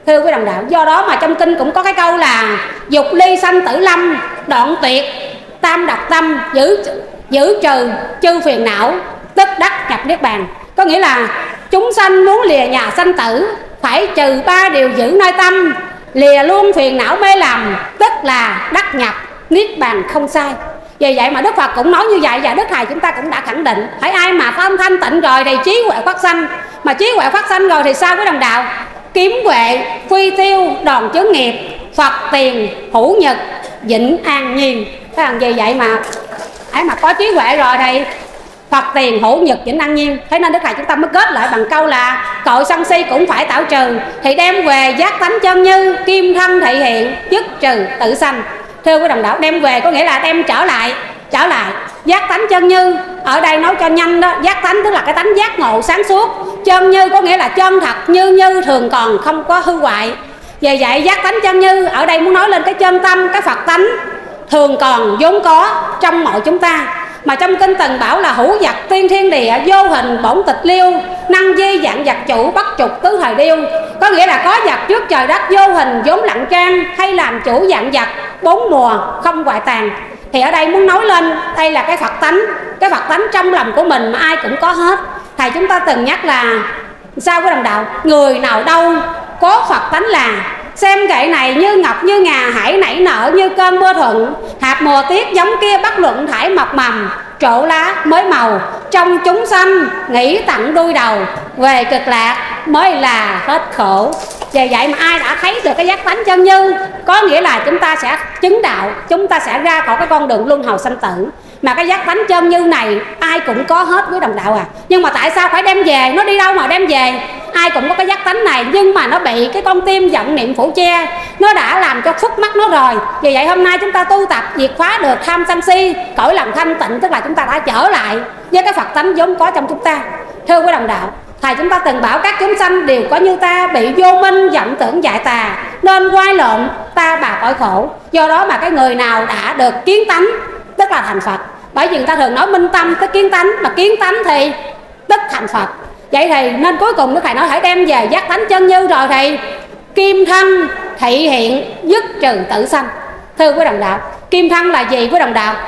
Thưa quý đồng đạo, do đó mà trong kinh cũng có cái câu là dục ly sanh tử lâm, đoạn tuyệt tam độc tâm, giữ giữ trừ chư phiền não, tức đắc nhập niết bàn. Có nghĩa là chúng sanh muốn lìa nhà sanh tử, phải trừ ba điều giữ nơi tâm, lìa luôn phiền não mê lầm, tức là đắc nhập niết bàn không sai. Vì vậy mà Đức Phật cũng nói như vậy, và Đức Thầy chúng ta cũng đã khẳng định hãy ai mà tâm thanh tịnh rồi thì trí huệ phát sanh. Mà trí huệ phát sanh rồi thì sao quý đồng đạo? Kiếm huệ phi tiêu đòn chướng nghiệp, Phật tiền hữu nhật vĩnh an nhiên. Thế làm gì vậy mà ấy mà có trí huệ rồi thì Phật tiền hữu nhật vĩnh an nhiên. Thế nên Đức Thầy chúng ta mới kết lại bằng câu là cội sân si cũng phải tảo trừ, thì đem về giác tánh chân như, kim thân thị hiện, dứt trừ tự sanh. Thưa quý đồng đạo, đem về có nghĩa là đem trở lại, trở lại giác tánh chân như. Ở đây nói cho nhanh đó, giác tánh tức là cái tánh giác ngộ sáng suốt, chân như có nghĩa là chân thật, như như thường còn, không có hư hoại. Vì vậy giác tánh chân như ở đây muốn nói lên cái chân tâm, cái Phật tánh thường còn vốn có trong mọi chúng ta. Mà trong kinh từng bảo là hữu vật tiên thiên địa, vô hình bổn tịch liêu, năng di dạng vật chủ, bất trục tứ thời điêu. Có nghĩa là có vật trước trời đất, vô hình vốn lặng trang, hay làm chủ dạng vật, bốn mùa không hoại tàn. Thì ở đây muốn nói lên đây là cái Phật tánh, cái Phật tánh trong lòng của mình mà ai cũng có hết. Thầy chúng ta từng nhắc là sao quý đồng đạo, người nào đâu có Phật tánh là xem gậy này như ngọc như ngà, hãy nảy nở như cơn mưa thuận, hạt mùa tiết giống kia bất luận thải mọc mầm, trổ lá mới màu, trong chúng sanh nghĩ tặng đuôi đầu, về cực lạc mới là hết khổ. Vì vậy mà ai đã thấy được cái giác tánh chân như, có nghĩa là chúng ta sẽ chứng đạo, chúng ta sẽ ra khỏi cái con đường luân hồi sanh tử. Mà cái giác tánh chân như này ai cũng có hết quý đồng đạo à. Nhưng mà tại sao phải đem về? Nó đi đâu mà đem về? Ai cũng có cái giác tánh này, nhưng mà nó bị cái con tim vọng niệm phủ che, nó đã làm cho phức mắt nó rồi. Vì vậy hôm nay chúng ta tu tập diệt phá được tham sân si, cõi lòng thanh tịnh, tức là chúng ta đã trở lại với cái Phật tánh vốn có trong chúng ta. Thưa quý đồng đạo, Thầy chúng ta từng bảo các chúng sanh đều có như ta, bị vô minh vọng tưởng dại tà, nên quay lộn ta bà cõi khổ. Do đó mà cái người nào đã được kiến tánh tức là thành Phật. Bởi vì người ta thường nói minh tâm tức kiến tánh, mà kiến tánh thì tức thành Phật. Vậy thì nên cuối cùng Đức Thầy nói hãy đem về giác tánh chân như rồi thì kim thân thị hiện, dứt trừ tử sanh. Thưa quý đồng đạo, kim thân là gì quý đồng đạo?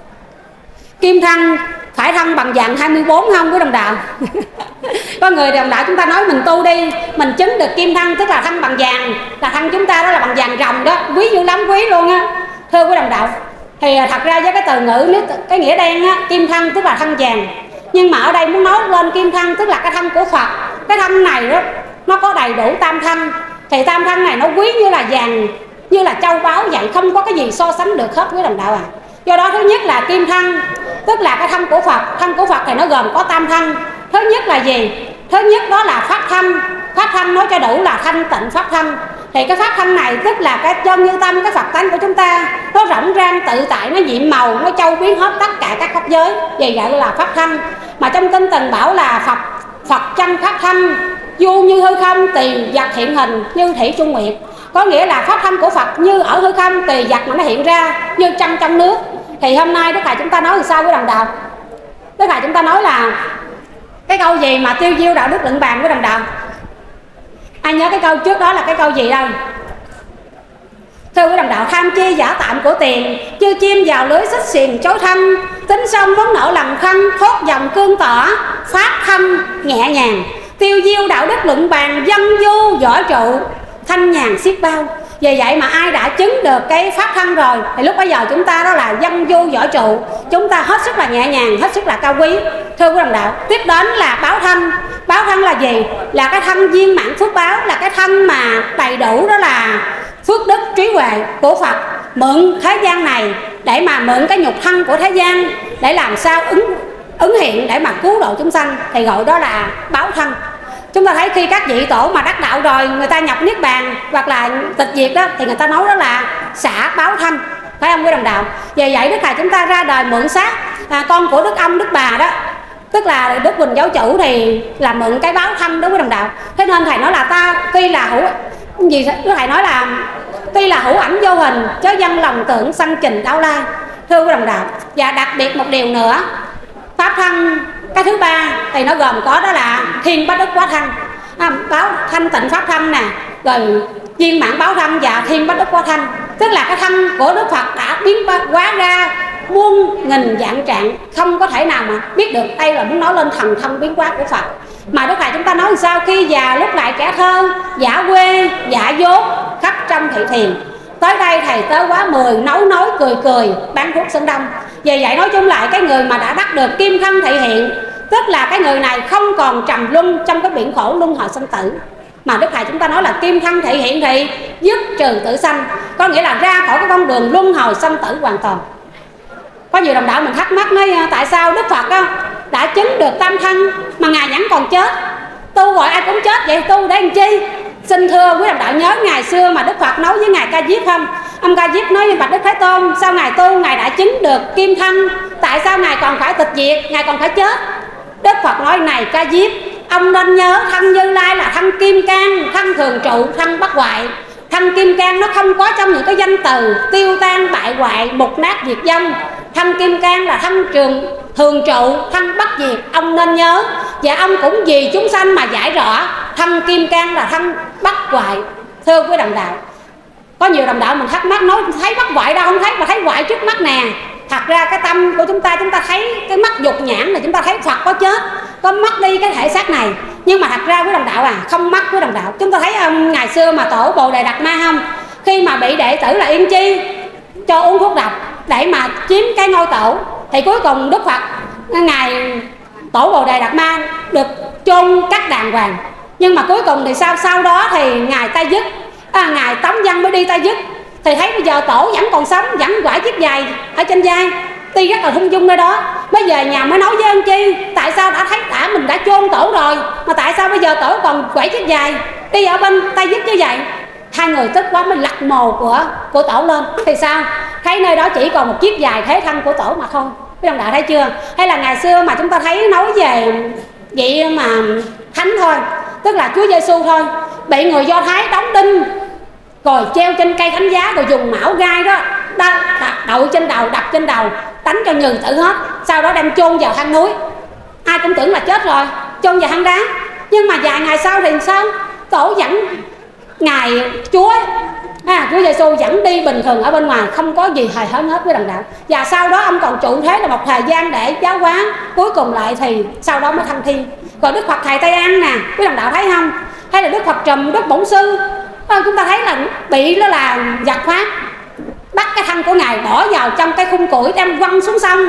Kim thân phải thân bằng vàng hai mươi bốn không quý đồng đạo? Có người đồng đạo chúng ta nói mình tu đi, mình chứng được kim thân tức là thân bằng vàng, là thân chúng ta đó là bằng vàng ròng đó, quý dữ lắm, quý luôn á. Thưa quý đồng đạo, thì thật ra với cái từ ngữ nếu cái nghĩa đen á, kim thân tức là thân vàng, nhưng mà ở đây muốn nói lên kim thân tức là cái thân của Phật. Cái thân này đó nó có đầy đủ tam thân, thì tam thân này nó quý như là vàng, như là châu báu vậy, không có cái gì so sánh được hết quý đồng đạo à. Do đó thứ nhất là kim thân tức là cái thân của Phật. Thân của Phật thì nó gồm có tam thân. Thứ nhất là gì? Thứ nhất đó là pháp thân. Pháp thân nói cho đủ là thanh tịnh pháp thân. Thì cái pháp thân này tức là cái chân như tâm, cái Phật tánh của chúng ta, nó rộng rang tự tại, nó nhiệm màu, nó châu biến hết tất cả các pháp giới. Vì vậy là pháp thân. Mà trong kinh từng bảo là Phật Phật chân pháp thân, du như hư không, tùy vật hiện hình như thủy trung nguyệt. Có nghĩa là pháp thân của Phật như ở hư không, tùy vật mà nó hiện ra như trăng trong nước. Thì hôm nay Đức Thầy chúng ta nói thì sao với đồng đạo? Đức Thầy chúng ta nói là cái câu gì mà tiêu diêu đạo đức luận bàn với đồng đạo? Ai nhớ cái câu trước đó là cái câu gì đâu? Thưa quý đồng đạo, tham chi giả tạm của tiền, chư chim vào lưới xích xiềng chối thân, tính xong muốn nợ lòng khăn, thốt dòng cương tỏ, phát thanh nhẹ nhàng, tiêu diêu đạo đức luận bàn, dân du võ trụ, thanh nhàn xiết bao. Vì vậy mà ai đã chứng được cái pháp thân rồi thì lúc bây giờ chúng ta đó là dân du võ trụ, chúng ta hết sức là nhẹ nhàng, hết sức là cao quý. Thưa quý đồng đạo, tiếp đến là báo thân. Báo thân là gì? Là cái thân viên mãn phước báo, là cái thân mà đầy đủ, đó là phước đức trí huệ của Phật, mượn thế gian này để mà mượn cái nhục thân của thế gian để làm sao ứng ứng hiện để mà cứu độ chúng sanh, thì gọi đó là báo thân. Chúng ta thấy khi các vị tổ mà đắc đạo rồi, người ta nhập niết bàn hoặc là tịch diệt đó, thì người ta nói đó là xả báo thân, phải không quý đồng đạo? Vì vậy Đức Thầy chúng ta ra đời mượn xác à, con của Đức Ông Đức Bà đó, tức là Đức Quỳnh Giáo Chủ thì là mượn cái báo thân đó quý đồng đạo. Thế nên Thầy nói là ta tuy là hữu gì Đức Thầy nói là tuy là hữu ảnh vô hình, chớ dân lòng tưởng sanh trình đau lai. Thưa quý đồng đạo, và đặc biệt một điều nữa, pháp thân cái thứ ba thì nó gồm có đó là thiên bát đức quá thân, à, báo thanh tịnh pháp thân nè, rồi viên mãn báo thân và thiên bách đức quá thanh. Tức là cái thân của Đức Phật đã biến hóa ra muôn nghìn vạn trạng, không có thể nào mà biết được. Đây là muốn nói lên thần thông biến hóa của Phật. Mà Đức Thầy chúng ta nói sao khi già lúc lại trẻ thơ, giả quê giả dốt khắp trong thị thiền. Tới đây thầy tới quá mười, nấu nói cười cười bán thuốc sơn đông. Vì vậy nói chung lại cái người mà đã đắc được kim thân thị hiện, tức là cái người này không còn trầm luân trong cái biển khổ luân hồi sinh tử. Mà Đức Thầy chúng ta nói là kim thân thị hiện thì dứt trừ tử sanh, có nghĩa là ra khỏi cái con đường luân hồi sinh tử hoàn toàn. Có nhiều đồng đạo mình thắc mắc nói tại sao Đức Phật á, đã chứng được tam thân mà Ngài vẫn còn chết, tu rồi ai cũng chết, vậy tu để làm chi? Xin thưa quý đồng đạo nhớ ngày xưa mà Đức Phật nói với Ngài Ca Diếp không? Ông Ca Diếp nói với Bạch Đức Thế Tôn, sao Ngài tu, Ngài đã chứng được kim thân, tại sao Ngài còn phải tịch diệt, Ngài còn phải chết? Đức Phật nói này Ca Diếp, ông nên nhớ thân Như Lai là thân kim cang, thân thường trụ, thân bất hoại. Thân kim cang nó không có trong những cái danh từ tiêu tan bại hoại, mục nát diệt vong. Thân kim cang là thân trường thường trụ, thân bất diệt, ông nên nhớ. Và ông cũng vì chúng sanh mà giải rõ thân kim cang là thân bất hoại. Thưa quý đồng đạo, có nhiều đồng đạo mình thắc mắc nói thấy bất hoại đâu, không thấy mà thấy hoại trước mắt nè. Thật ra cái tâm của chúng ta, chúng ta thấy cái mắt dục nhãn là chúng ta thấy Phật có chết, có mất đi cái thể xác này. Nhưng mà thật ra quý đồng đạo à, không mất quý đồng đạo. Chúng ta thấy um, ngày xưa mà tổ Bồ Đề Đạt Ma không, khi mà bị đệ tử là Yên Chi cho uống thuốc độc để mà chiếm cái ngôi tổ, thì cuối cùng Đức Phật Ngài tổ Bồ Đề Đạt Ma được chôn cắt đàng hoàng. Nhưng mà cuối cùng thì sau sau đó thì Ngài tay dứt, à, Ngài Tống Văn mới đi tay dứt. Thì thấy bây giờ tổ vẫn còn sống, vẫn quải chiếc giày ở trên vai, tuy rất là thung dung nơi đó. Bây giờ nhà mới nói với Ân Chi, tại sao đã thấy đã mình đã chôn tổ rồi mà tại sao bây giờ tổ còn quải chiếc giày đi ở bên tay dứt như vậy? Hai người tức quá mới lật mồ của của tổ lên. Thì sao? Thấy nơi đó chỉ còn một chiếc giày thế thân của tổ mà thôi. Quý đồng đạo thấy chưa? Hay là ngày xưa mà chúng ta thấy nói về vậy mà thánh thôi, tức là Chúa Giêsu thôi, bị người Do Thái đóng đinh rồi treo trên cây thánh giá, rồi dùng mão gai đó đậu trên đầu, đập trên đầu, đánh cho nhừ tử hết. Sau đó đem chôn vào hang núi, ai cũng tưởng là chết rồi, chôn vào hang đá. Nhưng mà vài ngày sau thì sao? Tổ dẫn Ngài Chúa à, Chúa Giêsu dẫn đi bình thường ở bên ngoài, không có gì hề hấn hết với đồng đạo. Và sau đó ông còn trụ thế là một thời gian để giáo hóa, cuối cùng lại thì sau đó mới thăng thiên. Rồi Đức Phật Thầy Tây An nè, quý đồng đạo thấy không? Hay là Đức Phật Trùm, Đức Bổn Sư, à, chúng ta thấy là bị nó là giặc pháp, bắt cái thân của Ngài bỏ vào trong cái khung củi đem quăng xuống sông.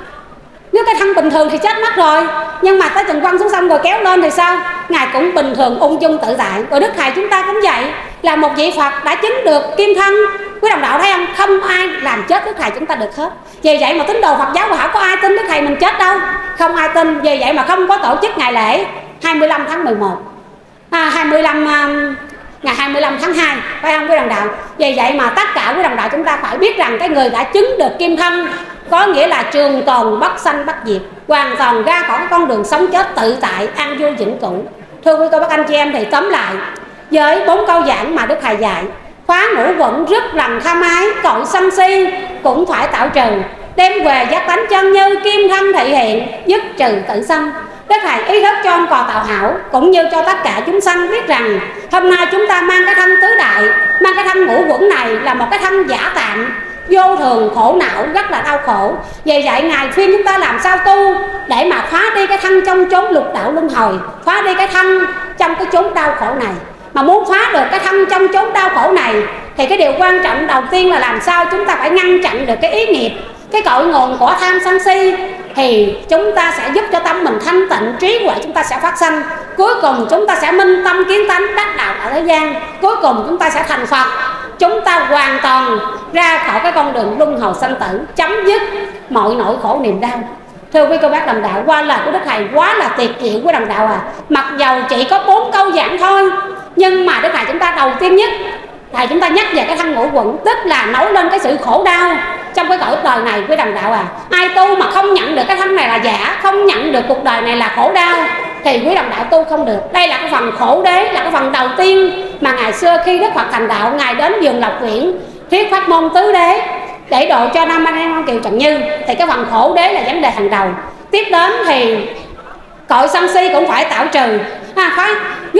Nếu cái thân bình thường thì chết mất rồi, nhưng mà tới chừng quăng xuống sông rồi kéo lên thì sao? Ngài cũng bình thường ung dung tự tại. Rồi Đức Thầy chúng ta cũng vậy, là một vị Phật đã chứng được kim thân. Quý đồng đạo thấy không? Không ai làm chết Đức Thầy chúng ta được hết. Vì vậy mà tín đồ Phật giáo họ có ai tin Đức Thầy mình chết đâu, không ai tin. Vì vậy mà không có tổ chức ngày lễ hai mươi lăm tháng mười một, à, hai mươi lăm ngày hai mươi lăm tháng hai, phải không quý đồng đạo? Vì vậy mà tất cả quý đồng đạo chúng ta phải biết rằng cái người đã chứng được kim thân có nghĩa là trường tồn bất sanh bất diệt, hoàn toàn ra khỏi con đường sống chết tự tại an vui vĩnh cửu. Thưa quý cô bác anh chị em, thì tóm lại với bốn câu giảng mà Đức Thầy dạy: phá ngũ quẩn, rứt lòng tham ái, cội sân si cũng phải tạo trừ, đem về giác tánh chân như kim thân thị hiện, dứt trừ tự sanh. Đức Thầy ý thức cho ông cò Tào Hảo cũng như cho tất cả chúng sanh biết rằng hôm nay chúng ta mang cái thân tứ đại, mang cái thân ngũ quẩn này là một cái thân giả tạm, vô thường, khổ não, rất là đau khổ. Vì vậy Ngài khuyên chúng ta làm sao tu để mà phá đi cái thân trong chốn lục đạo luân hồi, phá đi cái thân trong cái chốn đau khổ này. Mà muốn phá được cái thân trong chốn đau khổ này thì cái điều quan trọng đầu tiên là làm sao chúng ta phải ngăn chặn được cái ý nghiệp, cái cội nguồn của tham sân si, thì chúng ta sẽ giúp cho tâm mình thanh tịnh, trí huệ chúng ta sẽ phát sanh. Cuối cùng chúng ta sẽ minh tâm kiến tánh, đắc đạo ở thế gian. Cuối cùng chúng ta sẽ thành Phật. Chúng ta hoàn toàn ra khỏi cái con đường luân hồi sanh tử, chấm dứt mọi nỗi khổ niềm đau. Thưa quý cô bác đồng đạo, qua lời của Đức Thầy quá là tuyệt diệu của đồng đạo à. Mặc dầu chỉ có bốn câu giảng thôi, nhưng mà Đức Thầy chúng ta đầu tiên nhất Thầy chúng ta nhắc về cái thân ngũ quẩn, tức là nói lên cái sự khổ đau trong cái cõi đời này quý đồng đạo à. Ai tu mà không nhận được cái thân này là giả, không nhận được cuộc đời này là khổ đau, thì quý đồng đạo tu không được. Đây là cái phần khổ đế, là cái phần đầu tiên mà ngày xưa khi Đức Phật thành đạo, Ngài đến vườn Lộc Uyển thuyết pháp môn tứ đế để độ cho Nam Anh Em Kiều Trần Như, thì cái phần khổ đế là vấn đề hàng đầu. Tiếp đến thì cội sân si cũng phải tạo trừ, à, phải dứt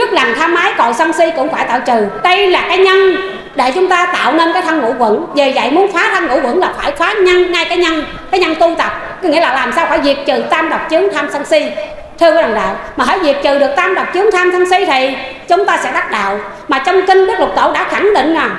Trước lần tham ái cội sân si cũng phải tạo trừ. Đây là cái nhân để chúng ta tạo nên cái thân ngũ quẩn. Về vậy muốn phá thân ngũ quẩn là phải phá nhân, ngay cái nhân, cái nhân tu tập. Có nghĩa là làm sao phải diệt trừ tam độc chướng tham sân si. Thưa quý đồng đạo, mà hãy diệt trừ được tam độc chướng tham sân si thì chúng ta sẽ đắc đạo. Mà trong kinh Đức Lục Tổ đã khẳng định là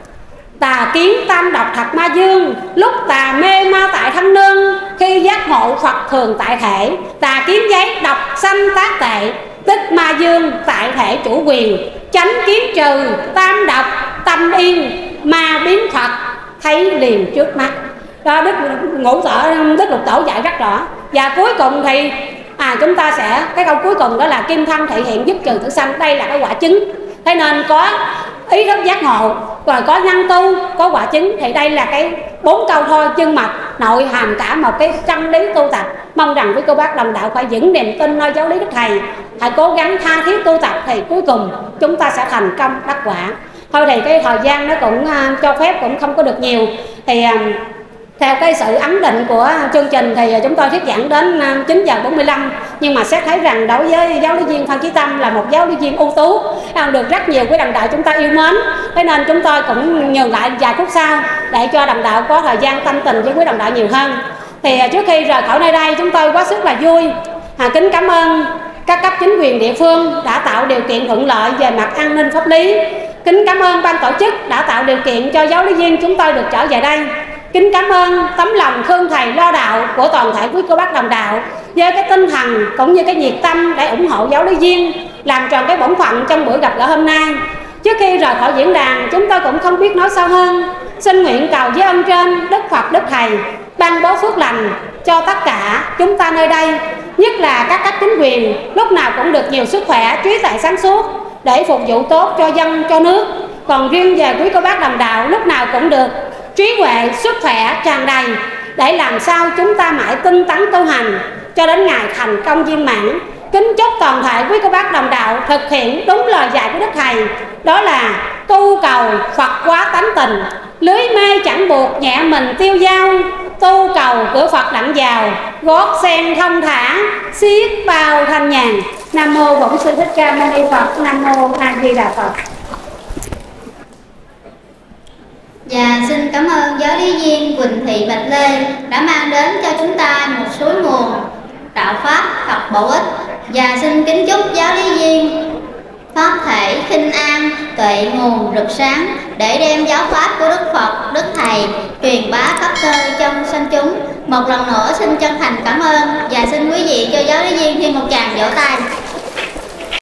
tà kiến tam độc thật ma dương, lúc tà mê ma tại thân nương, khi giác ngộ Phật thường tại thể. Tà kiến giấy độc sanh tác tệ, tức ma dương tại thể chủ quyền. Chánh kiến trừ tam độc tâm yên, ma biến Phật thấy liền trước mắt. Đó, Đức Ngũ Tổ, Đức Lục Tổ dạy rất rõ. Và cuối cùng thì à, chúng ta sẽ, cái câu cuối cùng đó là kim thân thị hiện giúp trừ tử sanh. Đây là cái quả chứng. Thế nên có ý thức giác ngộ, rồi có nhân tu, có quả chứng. Thì đây là cái bốn câu thôi, nhưng mà nội hàm cả một cái chân lý tu tập. Mong rằng quý cô bác đồng đạo phải vững niềm tin nơi giáo lý Đức Thầy, hãy cố gắng tha thiết tu tập thì cuối cùng chúng ta sẽ thành công đắc quả. Thôi thì cái thời gian nó cũng uh, cho phép cũng không có được nhiều. Thì uh, theo cái sự ấn định của chương trình thì chúng tôi thuyết giảng đến chín giờ bốn mươi lăm. Nhưng mà xét thấy rằng đối với giáo lý viên Phan Chí Tâm là một giáo lý viên ưu tú, được rất nhiều quý đồng đạo chúng ta yêu mến. Thế nên chúng tôi cũng nhường lại vài phút sau để cho đồng đạo có thời gian tâm tình với quý đồng đạo nhiều hơn. Thì trước khi rời khỏi nơi đây, chúng tôi quá sức là vui, à, kính cảm ơn các cấp chính quyền địa phương đã tạo điều kiện thuận lợi về mặt an ninh pháp lý. Kính cảm ơn ban tổ chức đã tạo điều kiện cho giáo lý viên chúng tôi được trở về đây. Kính cảm ơn tấm lòng thương thầy lo đạo của toàn thể quý cô bác đồng đạo, với cái tinh thần cũng như cái nhiệt tâm để ủng hộ giáo lý viên làm tròn cái bổn phận trong buổi gặp gỡ hôm nay. Trước khi rời khỏi diễn đàn, chúng tôi cũng không biết nói sao hơn. Xin nguyện cầu với ơn trên Đức Phật Đức Thầy ban bố phước lành cho tất cả chúng ta nơi đây, nhất là các cấp chính quyền lúc nào cũng được nhiều sức khỏe, trí tuệ sáng suốt để phục vụ tốt cho dân cho nước. Còn riêng về quý cô bác đồng đạo lúc nào cũng được trí huệ, sức khỏe tràn đầy để làm sao chúng ta mãi tinh tấn tu hành cho đến ngày thành công viên mãn. Kính chúc toàn thể quý cô bác đồng đạo thực hiện đúng lời dạy của Đức Thầy, đó là tu cầu Phật quá tánh tình, lưới mê chẳng buộc nhẹ mình tiêu dao, tu cầu cửa Phật đặng vào, gót sen thông thả xiết bao thanh nhàn. Nam mô Bổn Sư Thích Ca Mâu Ni Phật. Nam mô A Di Đà Phật. Và xin cảm ơn giáo lý viên Quỳnh Thị Bạch Lê đã mang đến cho chúng ta một suối nguồn đạo pháp thật bổ ích. Và xin kính chúc giáo lý viên pháp thể khinh an, tuệ nguồn rực sáng để đem giáo pháp của Đức Phật, Đức Thầy truyền bá khắp nơi trong sanh chúng. Một lần nữa xin chân thành cảm ơn và xin quý vị cho giáo lý viên thêm một tràng vỗ tay.